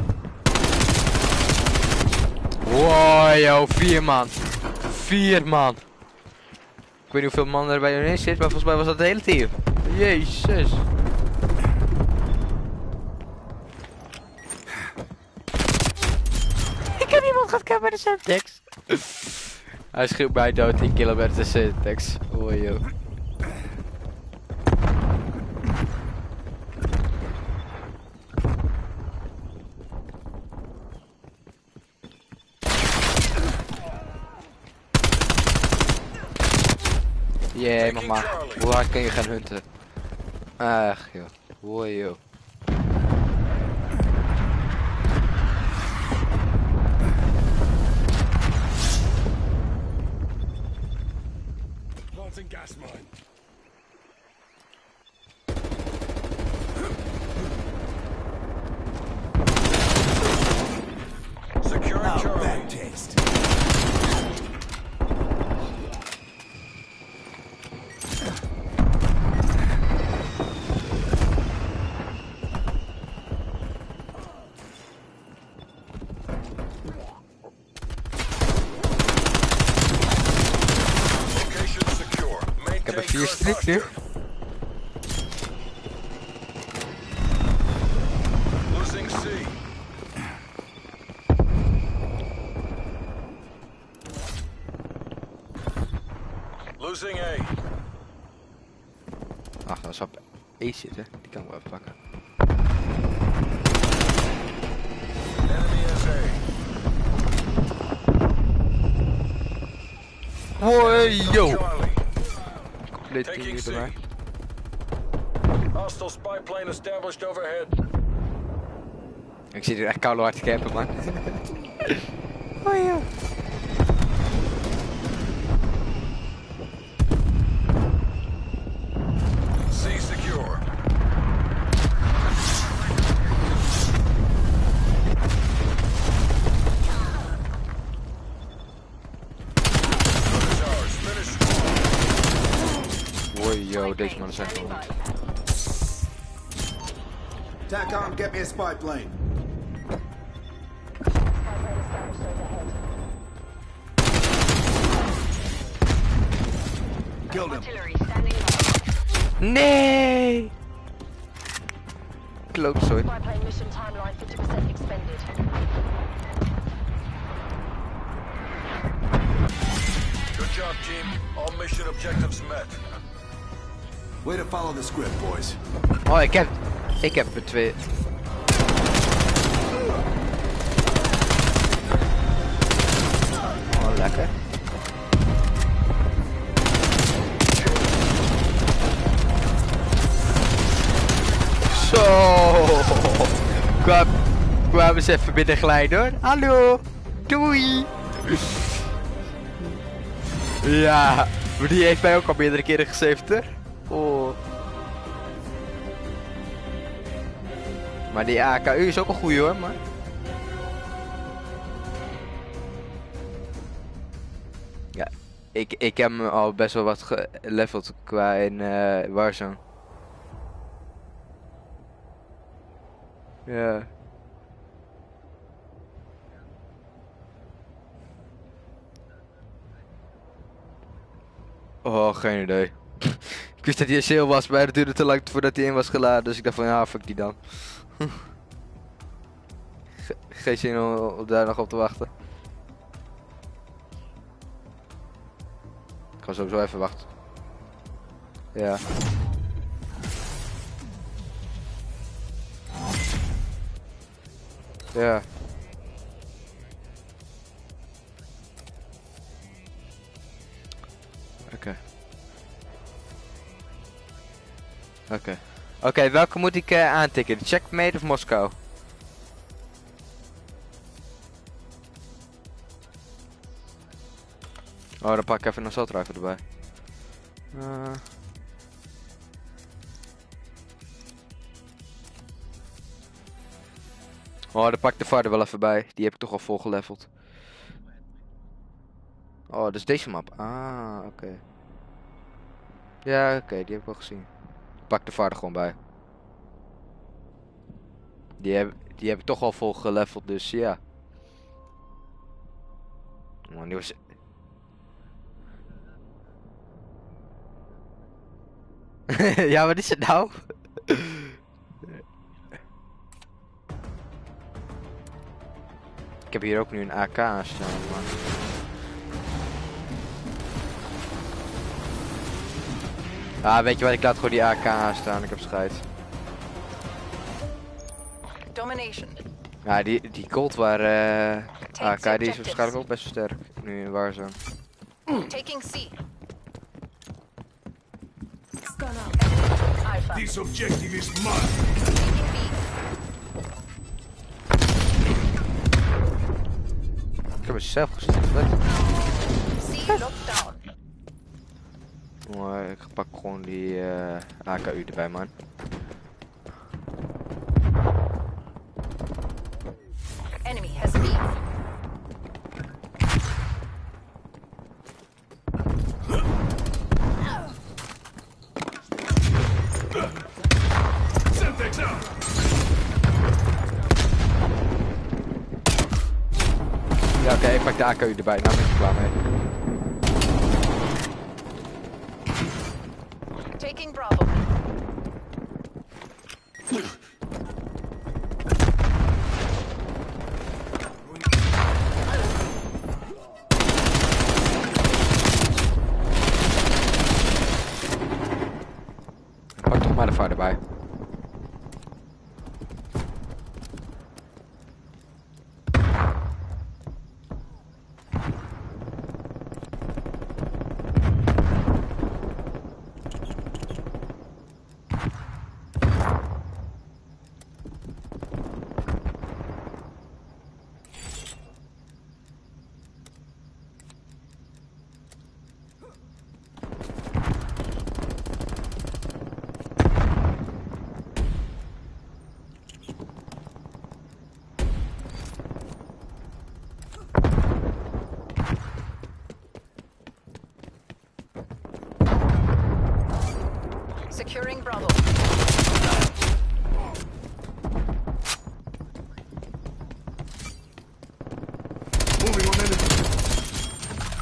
Wow, joh, 4 man. 4 man. Ik weet niet hoeveel man er bij jullie zit, maar volgens mij was dat het hele team. Jezus. Ik heb iemand gehad bij de Semtex. Hij schiet mij dood 10 kilometer de Semtex. Oh joh. Jee, mama. Hoe hard kun je gaan hunten? Ach joh. Hoi joh. Launching gas mine. Securing Now Charlie. bad taste. Location secure. Ik heb een Maintain 4 current streak nu. posture. Losing C. Losing A. Ach, dat is op E zitten. Die kan ik wel even pakken. Enemy has A. Hoi yo. Charlie. Compleet team Taking hier C. bij mij. Hostile spy plane established overhead. Ik zit hier echt koude hard te campen, man. Hoi joh. C secure. Yo, deze mannen zijn gewoon. TACOM, get me a spy plane. Killed him. Artillery standing by. Nee! Klootzooi. Spy plane mission timeline 50% expended. Good job, team. All mission objectives met. Way to follow the script, boys. Oh, ik heb er 2. Oh, lekker. Zo! Kwam eens even binnen glijden hoor. Hallo! Doei! Ja, maar die heeft mij ook al meerdere keren gesaved hoor. Oh. Maar die AKU is ook een goeie hoor, man. Ja, ik heb hem al best wel wat geleveld qua in Warzone. Ja. Oh, geen idee. Ik wist dat hij een sale was, maar het duurde te lang voordat hij in was geladen. Dus ik dacht van ja, fuck die dan. Geen zin om daar nog op te wachten. Ik ga sowieso even wachten. Ja. Ja. Oké, welke moet ik aantikken? Checkmate of Moskou? Oh, dan pak ik even een assault rifle erbij. Oh, dan pak ik de vader wel even bij. Die heb ik toch al vol geleveld. Oh, dus deze map. Ah, oké. Ja, oké, die heb ik wel gezien. Pak de vader gewoon bij. Die heb ik toch al vol geleveld, dus ja. Oh, die was... Ja, wat is het nou? Ik heb hier ook nu een AK aan staan, man. Ah, weet je wat, ik laat gewoon die AK aanstaan, ik heb scheid. Domination. Ja, die Cold War AK, die is waarschijnlijk ook best wel sterk, nu in Warzone. Taking C. This objective is mine. Taking B. Ik heb mezelf gestuurd, wat? C locked down. Oh, ik pak gewoon die AKU erbij, man. Enemy has B. Semtex out. Ja, oké, ik pak de AKU erbij, nou ben ik er klaar mee. Taking Bravo. Pak toch maar de vader erbij.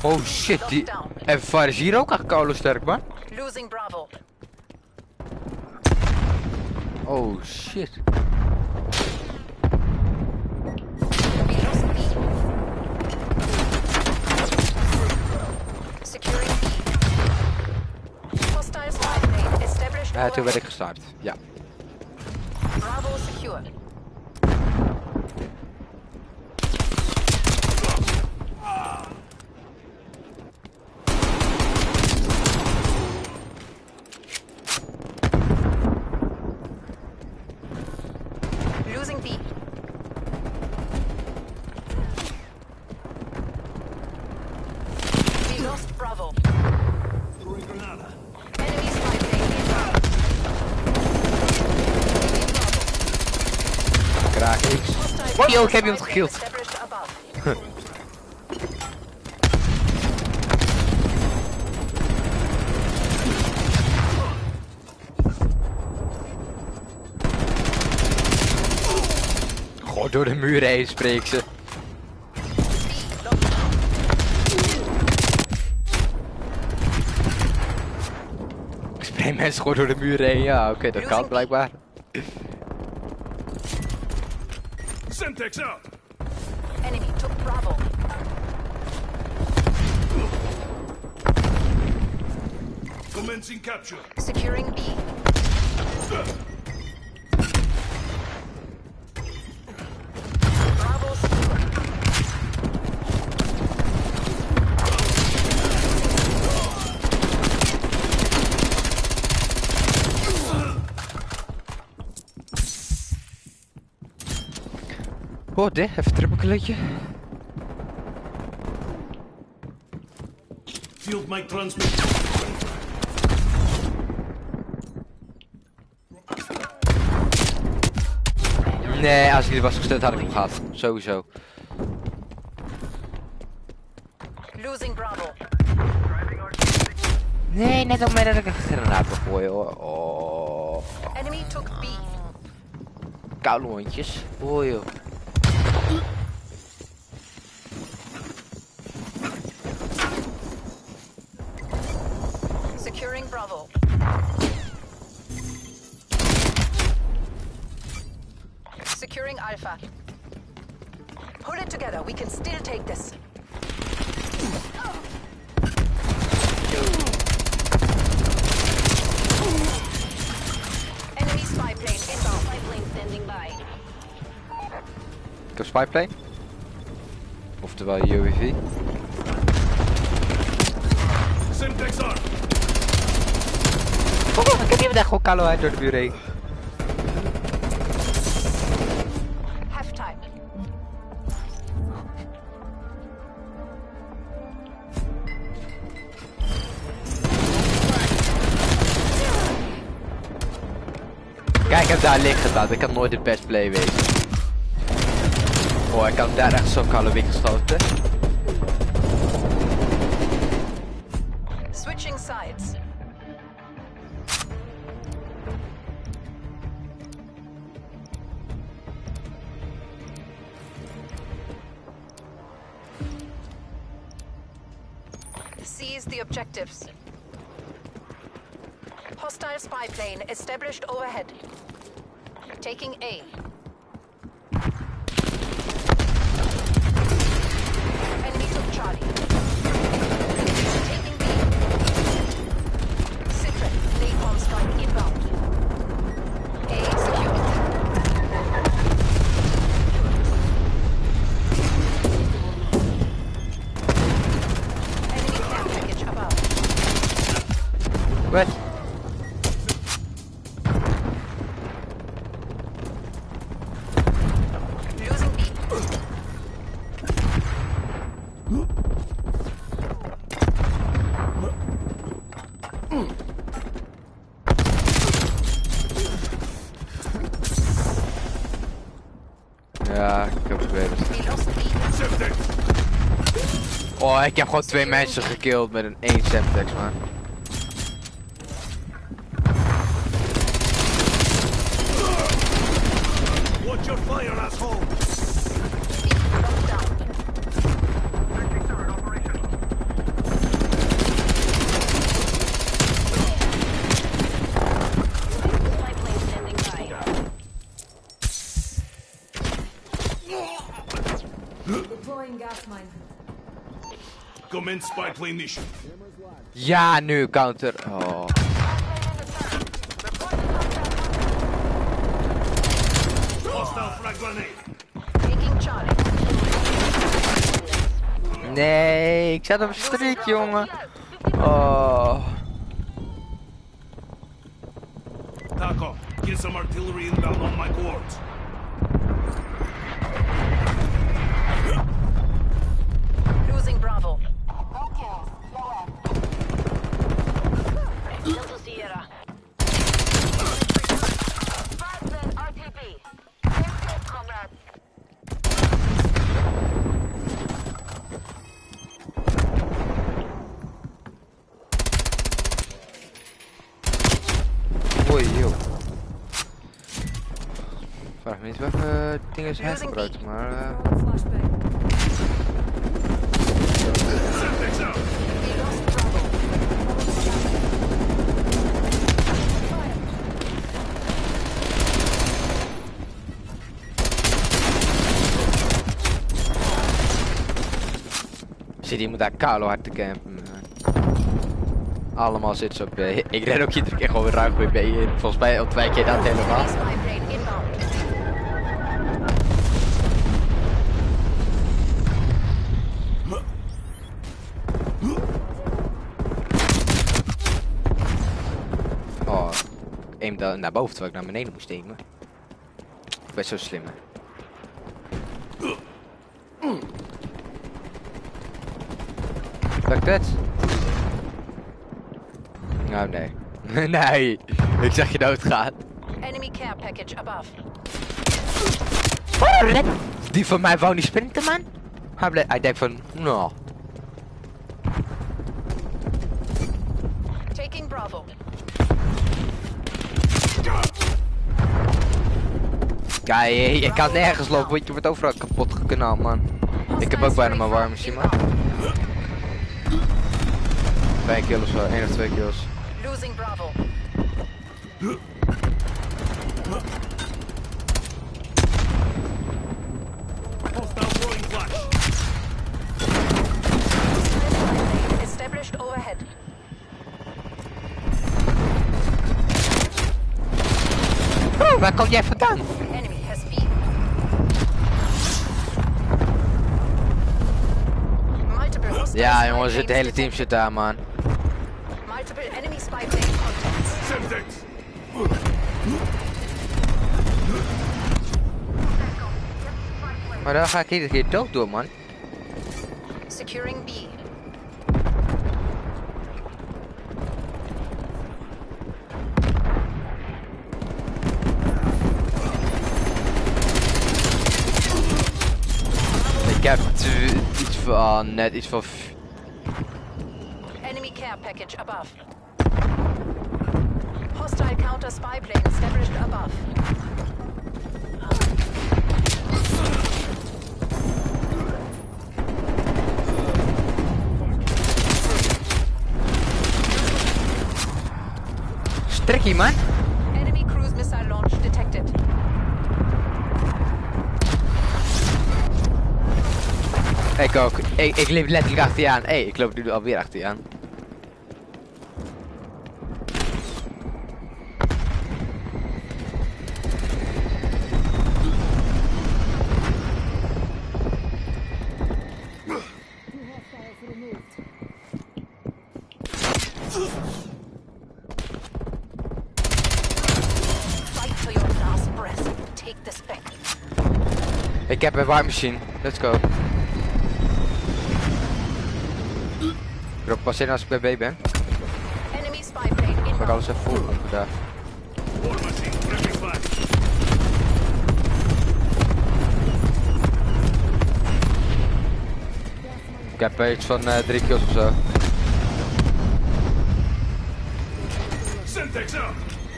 Oh shit, die Lockdown. F5 is hier ook echt koude sterk, man. Losing Bravo. Oh shit. We lost B. Securing B. Hostile spy plane established. Ja, toen werd ik overhead. gestart. Ja. Bravo secure. Losing B. We lost Bravo. Enemy spy plane inbound. Kraak X. Hostile Yo, ik heb spy iemand plane gekillt. established above. Goh, door de muren heen spreekt ze. Ik spreek mensen gewoon door de muren heen. Ja, oké, dat kan blijkbaar. Semtex out! Enemy took Bravo. Commencing capture. Securing B. Bravo secure. Oh, dit, even trippelkilletje. Field mic transmit. Nee, als ik hier was gesteld had ik hem gehad. Sowieso. Losing Bravo. Nee, net op het moment dat ik een granaat wil gooien hoor. Oh. Enemy took B. Koude hondjes. Oh joh. Securing Bravo. Securing Alpha. Pull it together. We can still take this. Enemy spy plane inbound. Spy plane standing by. Ik heb spyplane. Oftewel UAV. Semtex out! Oh, ik heb hier echt gewoon kalo uit door de muur heen. Halftime. Kijk, ik heb daar liggen gedaan. Ik kan nooit de best play weten. Oh, ik had daar echt zo'n koude wik geschoten. Switching sides. Seize the objectives. Hostile spy plane established overhead. Taking A. Enemy took Charlie. Taking B. Citron, napalm strike inbound. A secure. Enemy care package above. Wat? Losing B. Ja, ik heb het weer. We lost B. Semtex! Oh, ik heb gewoon 2 mensen gekilld met een 1 Semtex, man. Watch your fire, asshole! Locked down. Commence spy plane mission. Ja, nu counter. Oh. Hostile frag grenade. Taking Charlie. Nee, ik zat op een streak, jongen. Oh. Taco, get some artillery inbound on my coordinates. Losing Bravo. Delta Sierra. Fastman RTB. Safe, comrade. Oei, joh. Vraag me niet welke dingen ze hebben gebruikt, maar... Semtex out. We lost Bravo. Zit iemand daar kalo hard te campen, man. Allemaal zitten ze op B. Ik ren ook iedere keer gewoon ruim bij B in. Volgens mij al 2 keer dat helemaal. Spy plane inbound. Oh, ik aimde naar boven terwijl ik naar beneden moest aimen. Ik ben zo slim, hè. Lukt het? Nou, nee. Nee, ik zag je doodgaan. Enemy care package above. Die van mij wou niet sprinten, man. Hij denkt van, nou. Taking Bravo. Ja, je kan nergens lopen, want je wordt overal kapot geknald, man. Ik heb ook bijna mijn warmachine, man. 2 kills of zo, 1 of 2 kills. Losing Bravo. Hostile throwing flash. Established overhead. Oh, waar kom jij vandaan? Enemy has B. Multiple hostile Ja, spy jongens, het planes hele team zit daar, man. Multiple enemy spy plane contacts. Semtex. Maar dan ga ik iedere keer dood door, man. Securing B. Ik heb iets van, net iets van... Enemy care package above. Hostile counter spy plane established above. Strikkie, man. Enemy cruise missile launch detected. Ik ook. Ik liep letterlijk achter je aan. Hé, ik loop nu alweer achter je aan. Fight to your last breath. Take this back. Ik heb een warmachine. Let's go. Erop passeren als ik bij B ben. Enemy spy plane Ga ik inbound. alles even vol vandaag. War machine, prepping flash. Ik heb iets van 3 kills of zo. Semtex out.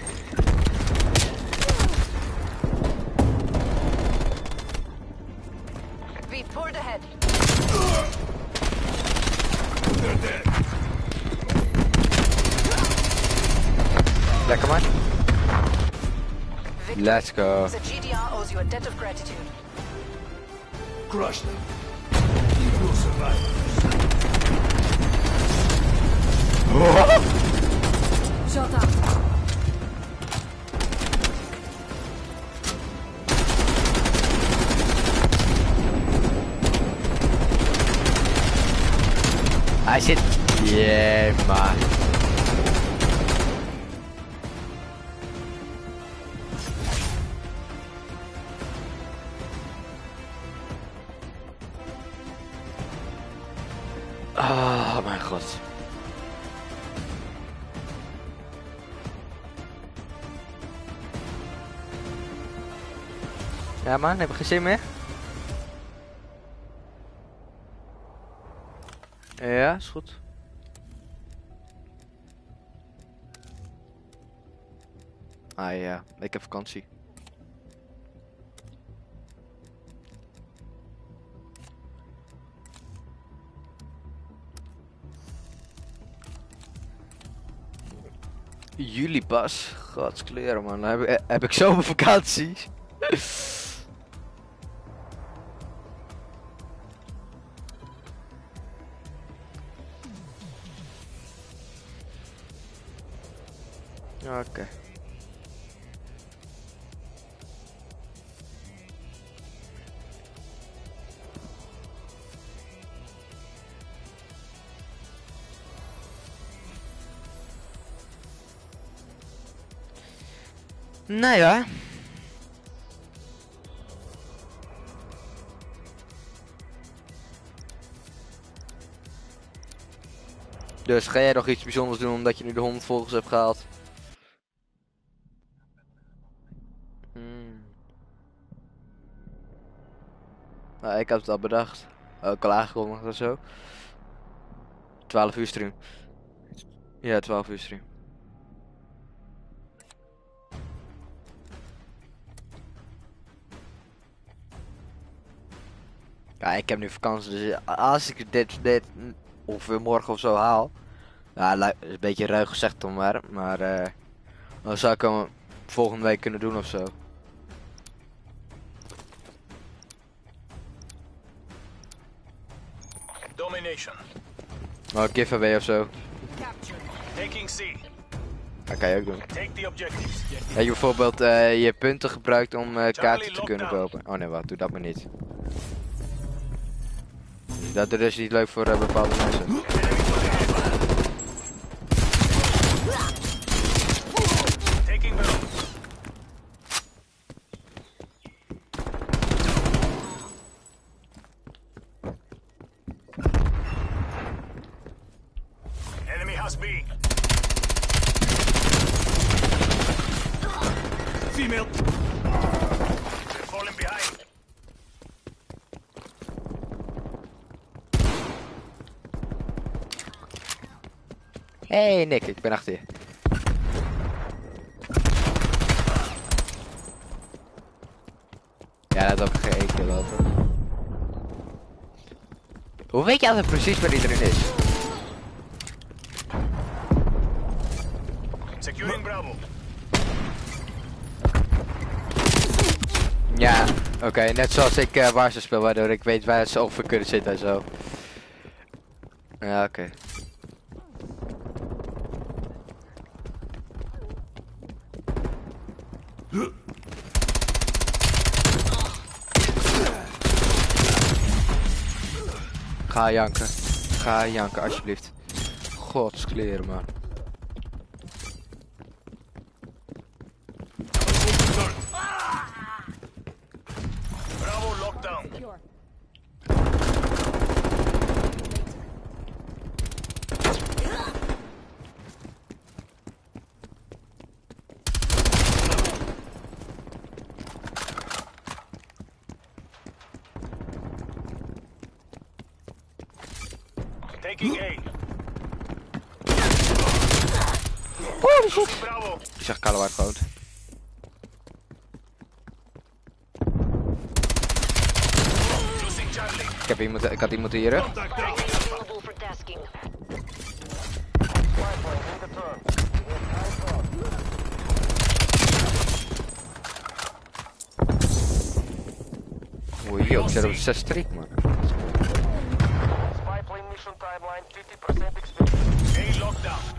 We pulled ahead. They're dead. Lekker, man. Victory. Let's go. The GDR owes you a debt of gratitude. Crush them. You will survive. zit... Jee, man. Oh mijn god. Ja man, heb je geen zin meer? Ja, is goed. Ah ja, ik heb vakantie. Juli pas. Godskleren man, dan heb ik zoveel vakanties. Oké. Nou ja. Dus ga jij nog iets bijzonders doen omdat je nu de 100 volgers hebt gehaald? Nou, ik had het al bedacht. Ook al aangekondigd of zo. 12 uur stream. Ja, 12 uur stream. Ja, ik heb nu vakantie, dus als ik dit of morgen of zo haal. Ja, is een beetje ruig gezegd dan maar dan zou ik hem volgende week kunnen doen of zo. Domination. Oh, giveaway of zo. Taking C. Dat kan je ook doen. Take the objectives. Dat je bijvoorbeeld je punten gebruikt om kaarten te kunnen kopen. Oh nee, wacht, doe dat maar niet. Dat is dus niet leuk voor bepaalde mensen. Taking Bravo. Enemy has B. Female. They're falling behind. Hey Nick, ik ben achter je. Ja, dat heb ik geen één keer lopen. Hoe weet je altijd precies waar iedereen is? Securing Bravo. Ja, oké, net zoals ik waar ze speel, waardoor ik weet waar ze ongeveer kunnen zitten en zo. Ja, oké. Ga janken. Ga janken, alsjeblieft. Godskleren, man. Bravo lockdown. Taking A. Holy shit. Bravo. Ik zag Kalawar gewoon. Losing Charlie. Ik had iemand hier. Available for tasking. Oei, joh, ik zit op 6 strik, man. Spyplane mission timeline 50% expected. A lockdown.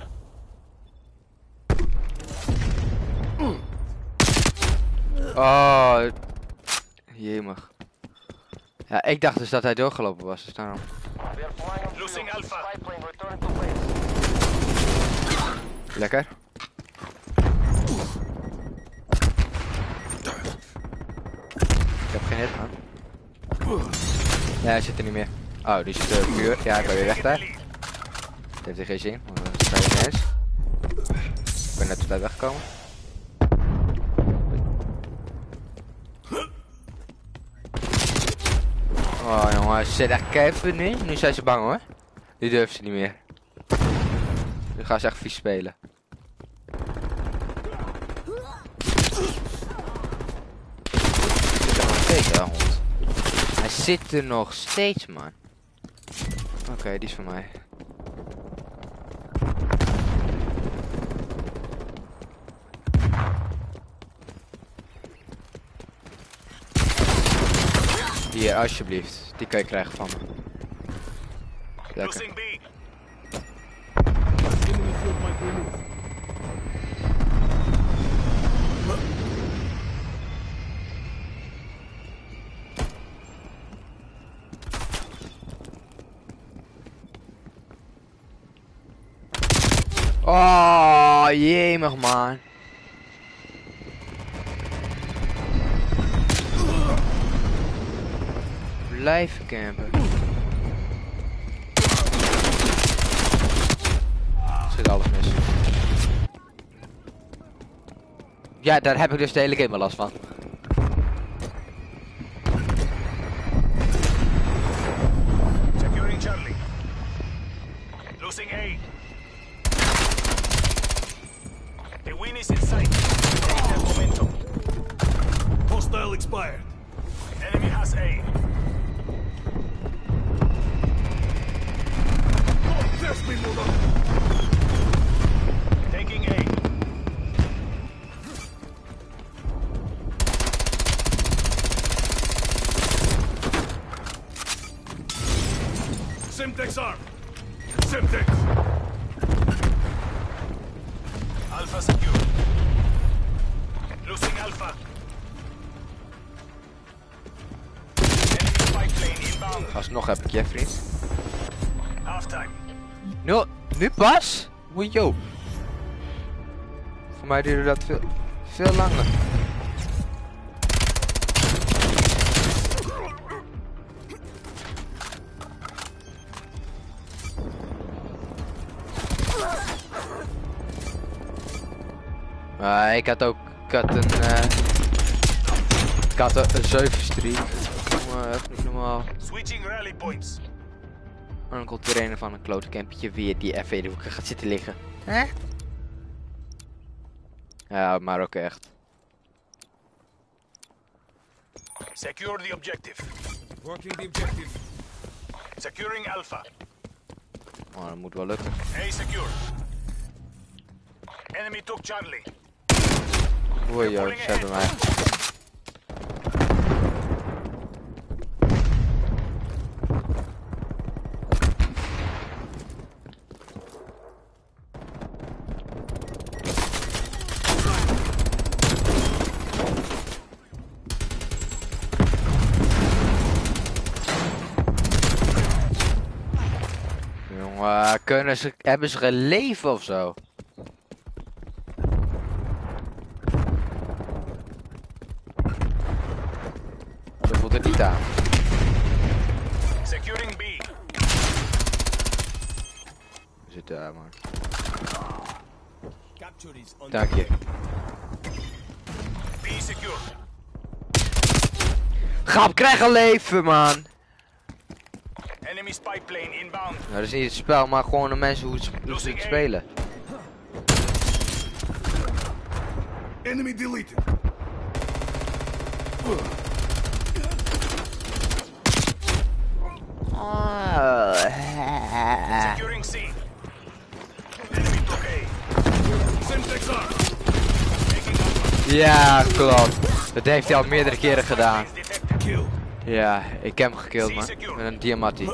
Oh, jemig. Ja, ik dacht dus dat hij doorgelopen was, dus daarom. Losing Alpha. Lekker. Ik heb geen hit, man. Nee, hij zit er niet meer. Oh, die zit vuur. Ja, ik ben weer weg daar. Dat heeft er geen zin, want dan ga je ineens. Ik ben net op tijd weggekomen. Oh jongen, ze zit echt keihard nu. Nu zijn ze bang hoor. Nu durven ze niet meer. Nu gaan ze echt vies spelen. Hij zit er nog steeds, man. Oké, die is van mij. Hier, alsjeblieft. Die kan je krijgen van me. Lekker. Oh, jemig man. Blijven campen. Schiet alles mis. Ja, daar heb ik dus de hele game wel last van. Securing Charlie. Losing A. The win is in sight. Take that momentum. Hostile expired. Enemy has A. Taking A. Simtex arm. Simtex. Alpha secure. Losing Alpha. Enemy spy plane inbound. Alsnog heb ik je vriend. Halftime. Nu pas? Yo. Voor mij duurde dat veel langer. Ik had een 7 streak. Echt niet normaal. Switching rally points. En dan komt er een van een klote campetje weer die even in de hoeken gaat zitten liggen. Hè? Ja, maar ook echt. Secure the objective. Working the objective. Securing Alpha. Oh, dat moet wel lukken. A secure. Enemy took Charlie. Oei joh, ze hebben mij. Jongen, hebben ze geleefd of zo? Dat voelt het niet aan. Securing B. We zitten daar, man. Capture is on. Dank je. B secure. Grap, krijg een leven, man! Enemy spy plane inbound. Nou, dat is niet het spel, maar gewoon de mensen hoe ze het spelen. Enemy deleted. Securing C. Enemy took A. Simtex arm. Taking Alpha. Ja, klopt. Dat heeft hij al meerdere keren gedaan. Kill. Ja, ik heb hem gekilld, man. Met een diamantie.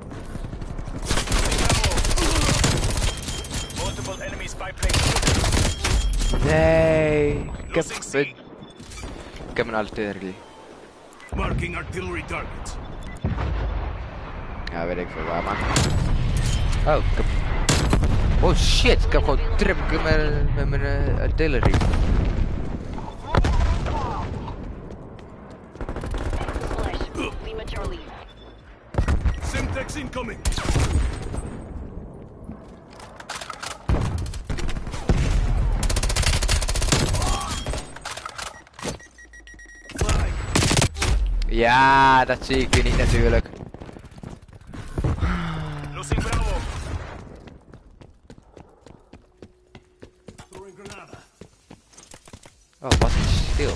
Multiple enemy spy planes. Nee. Losing C. Ik heb een artillerie. Marking artillery targets. Ja, weet ik veel waar, man. Oh, ik heb... Oh shit, ik heb gewoon trip met mijn artillerie. Lima Charlie. Semtex incoming. Ja, dat zie ik weer niet natuurlijk. Losing Bravo. Throwing granada. Oh, wat is stil.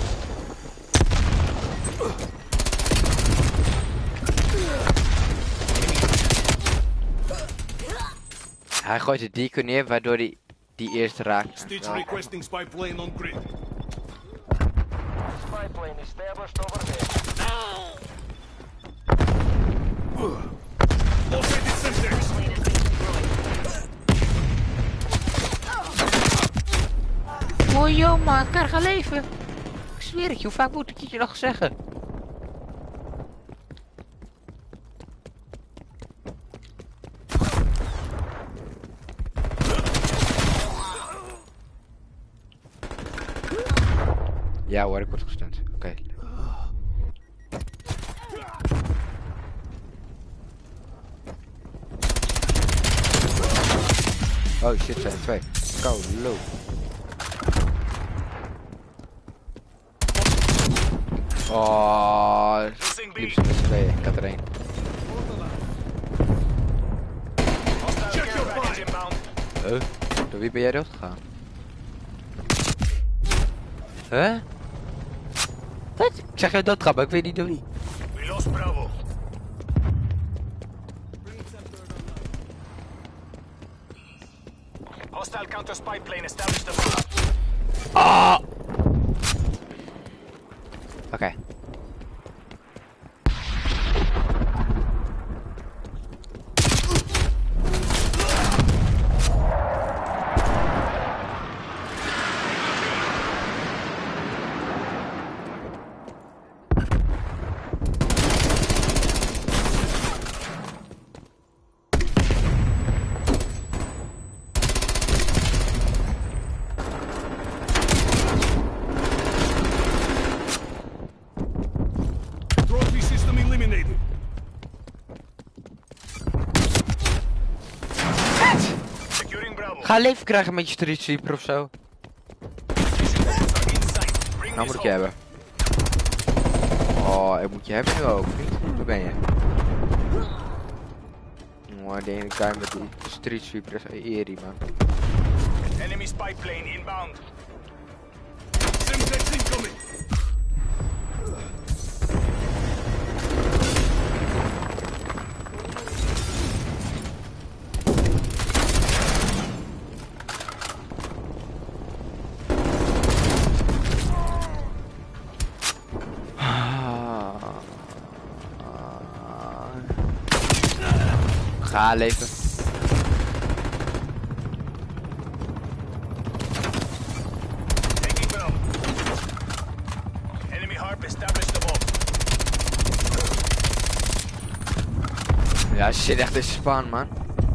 Hij gooit de deco neer, waardoor hij die eerst raakt. Stitch requesting spy plane on grid. Spy plane established over there. Located Semtex. Oh joh man, ik kan gaan leven. Ik zweer het je, hoe vaak moet ik het je nog zeggen? Ja hoor, ik word gestund. Oké. Oh shit, zijn er twee. Kolo. Oh, liep ze met z'n tweeën. Ik had er één. Check your fire. Door wie ben jij doodgegaan? Huh? Wat? Ik zeg jou doodgaan, maar ik weet niet door wie. We lost Bravo. Hostile counter spy plane established above. Ah! Oké. Trophy system eliminated. Securing Bravo. Ga leven krijgen met je street sweeper of zo. Bring Nou this moet ik je home. hebben. Oh, ik moet je hebben nu ook, vriend. Waar ben je? Oh, de ene guy met die street sweeper is eerie, man. Enemy spy plane inbound. Semtex incoming. Ga leven. Taking Bravo. Enemy harp established above. Ja, shit, echt is span, man.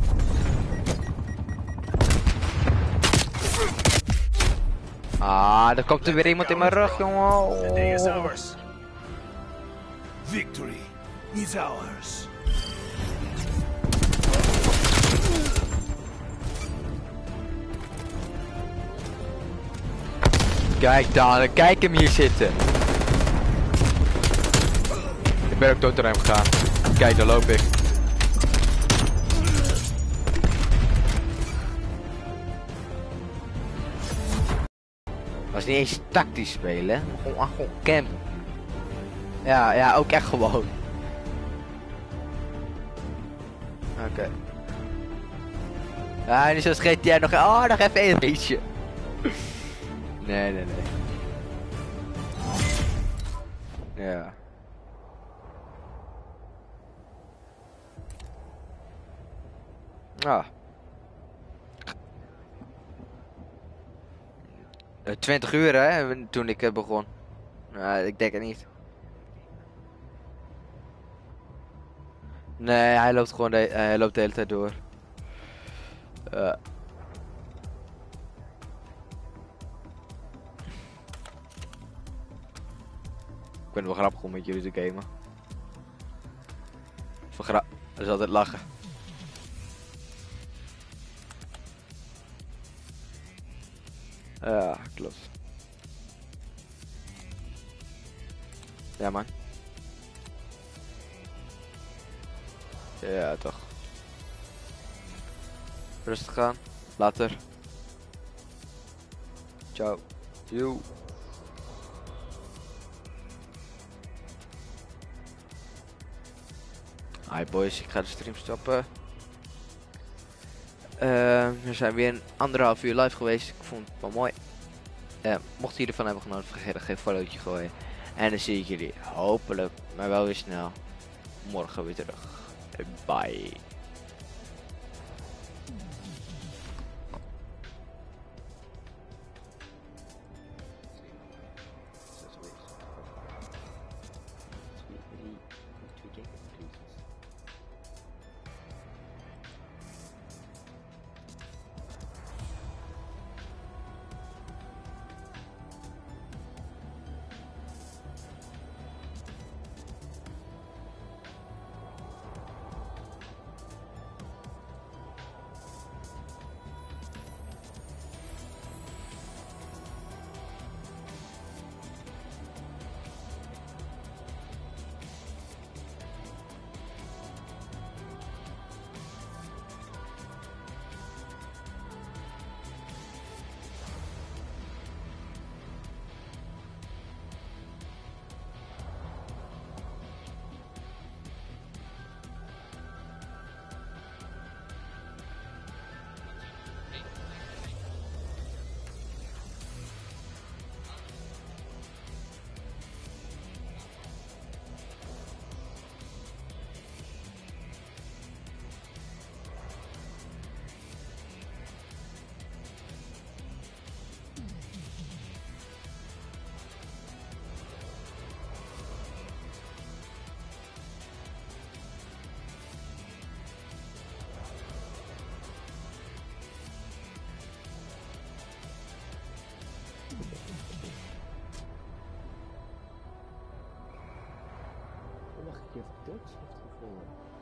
Ah, er komt er weer iemand in mijn rug, jongen. The day is Oh. ours. Victory is ours. Kijk dan, kijk hem hier zitten. Ik ben ook dood door hem gegaan. Kijk, daar loop ik. Was niet eens tactisch spelen, gewoon camp. Ja, ook echt gewoon. Oké. Ja, en zoals GTA nog even een beetje. Nee. Ja. Ah. 20 uur hè, toen ik begon. Ik denk het niet. Nee, hij loopt gewoon hij loopt de hele tijd door. vind het wel grappig om met jullie te gamen. Dat is altijd lachen. Ja, klopt. Ja, man. Ja, toch. Rustig aan. Later. Ciao. Yo. Hi boys, ik ga de stream stoppen. We zijn weer een 1,5 uur live geweest. Ik vond het wel mooi. Mocht jullie ervan hebben genoten, vergeet dan geen fotootje gooien. En dan zie ik jullie hopelijk, maar wel weer snel, morgen weer terug. Bye. Mag ik je even Dutch heeft gevonden?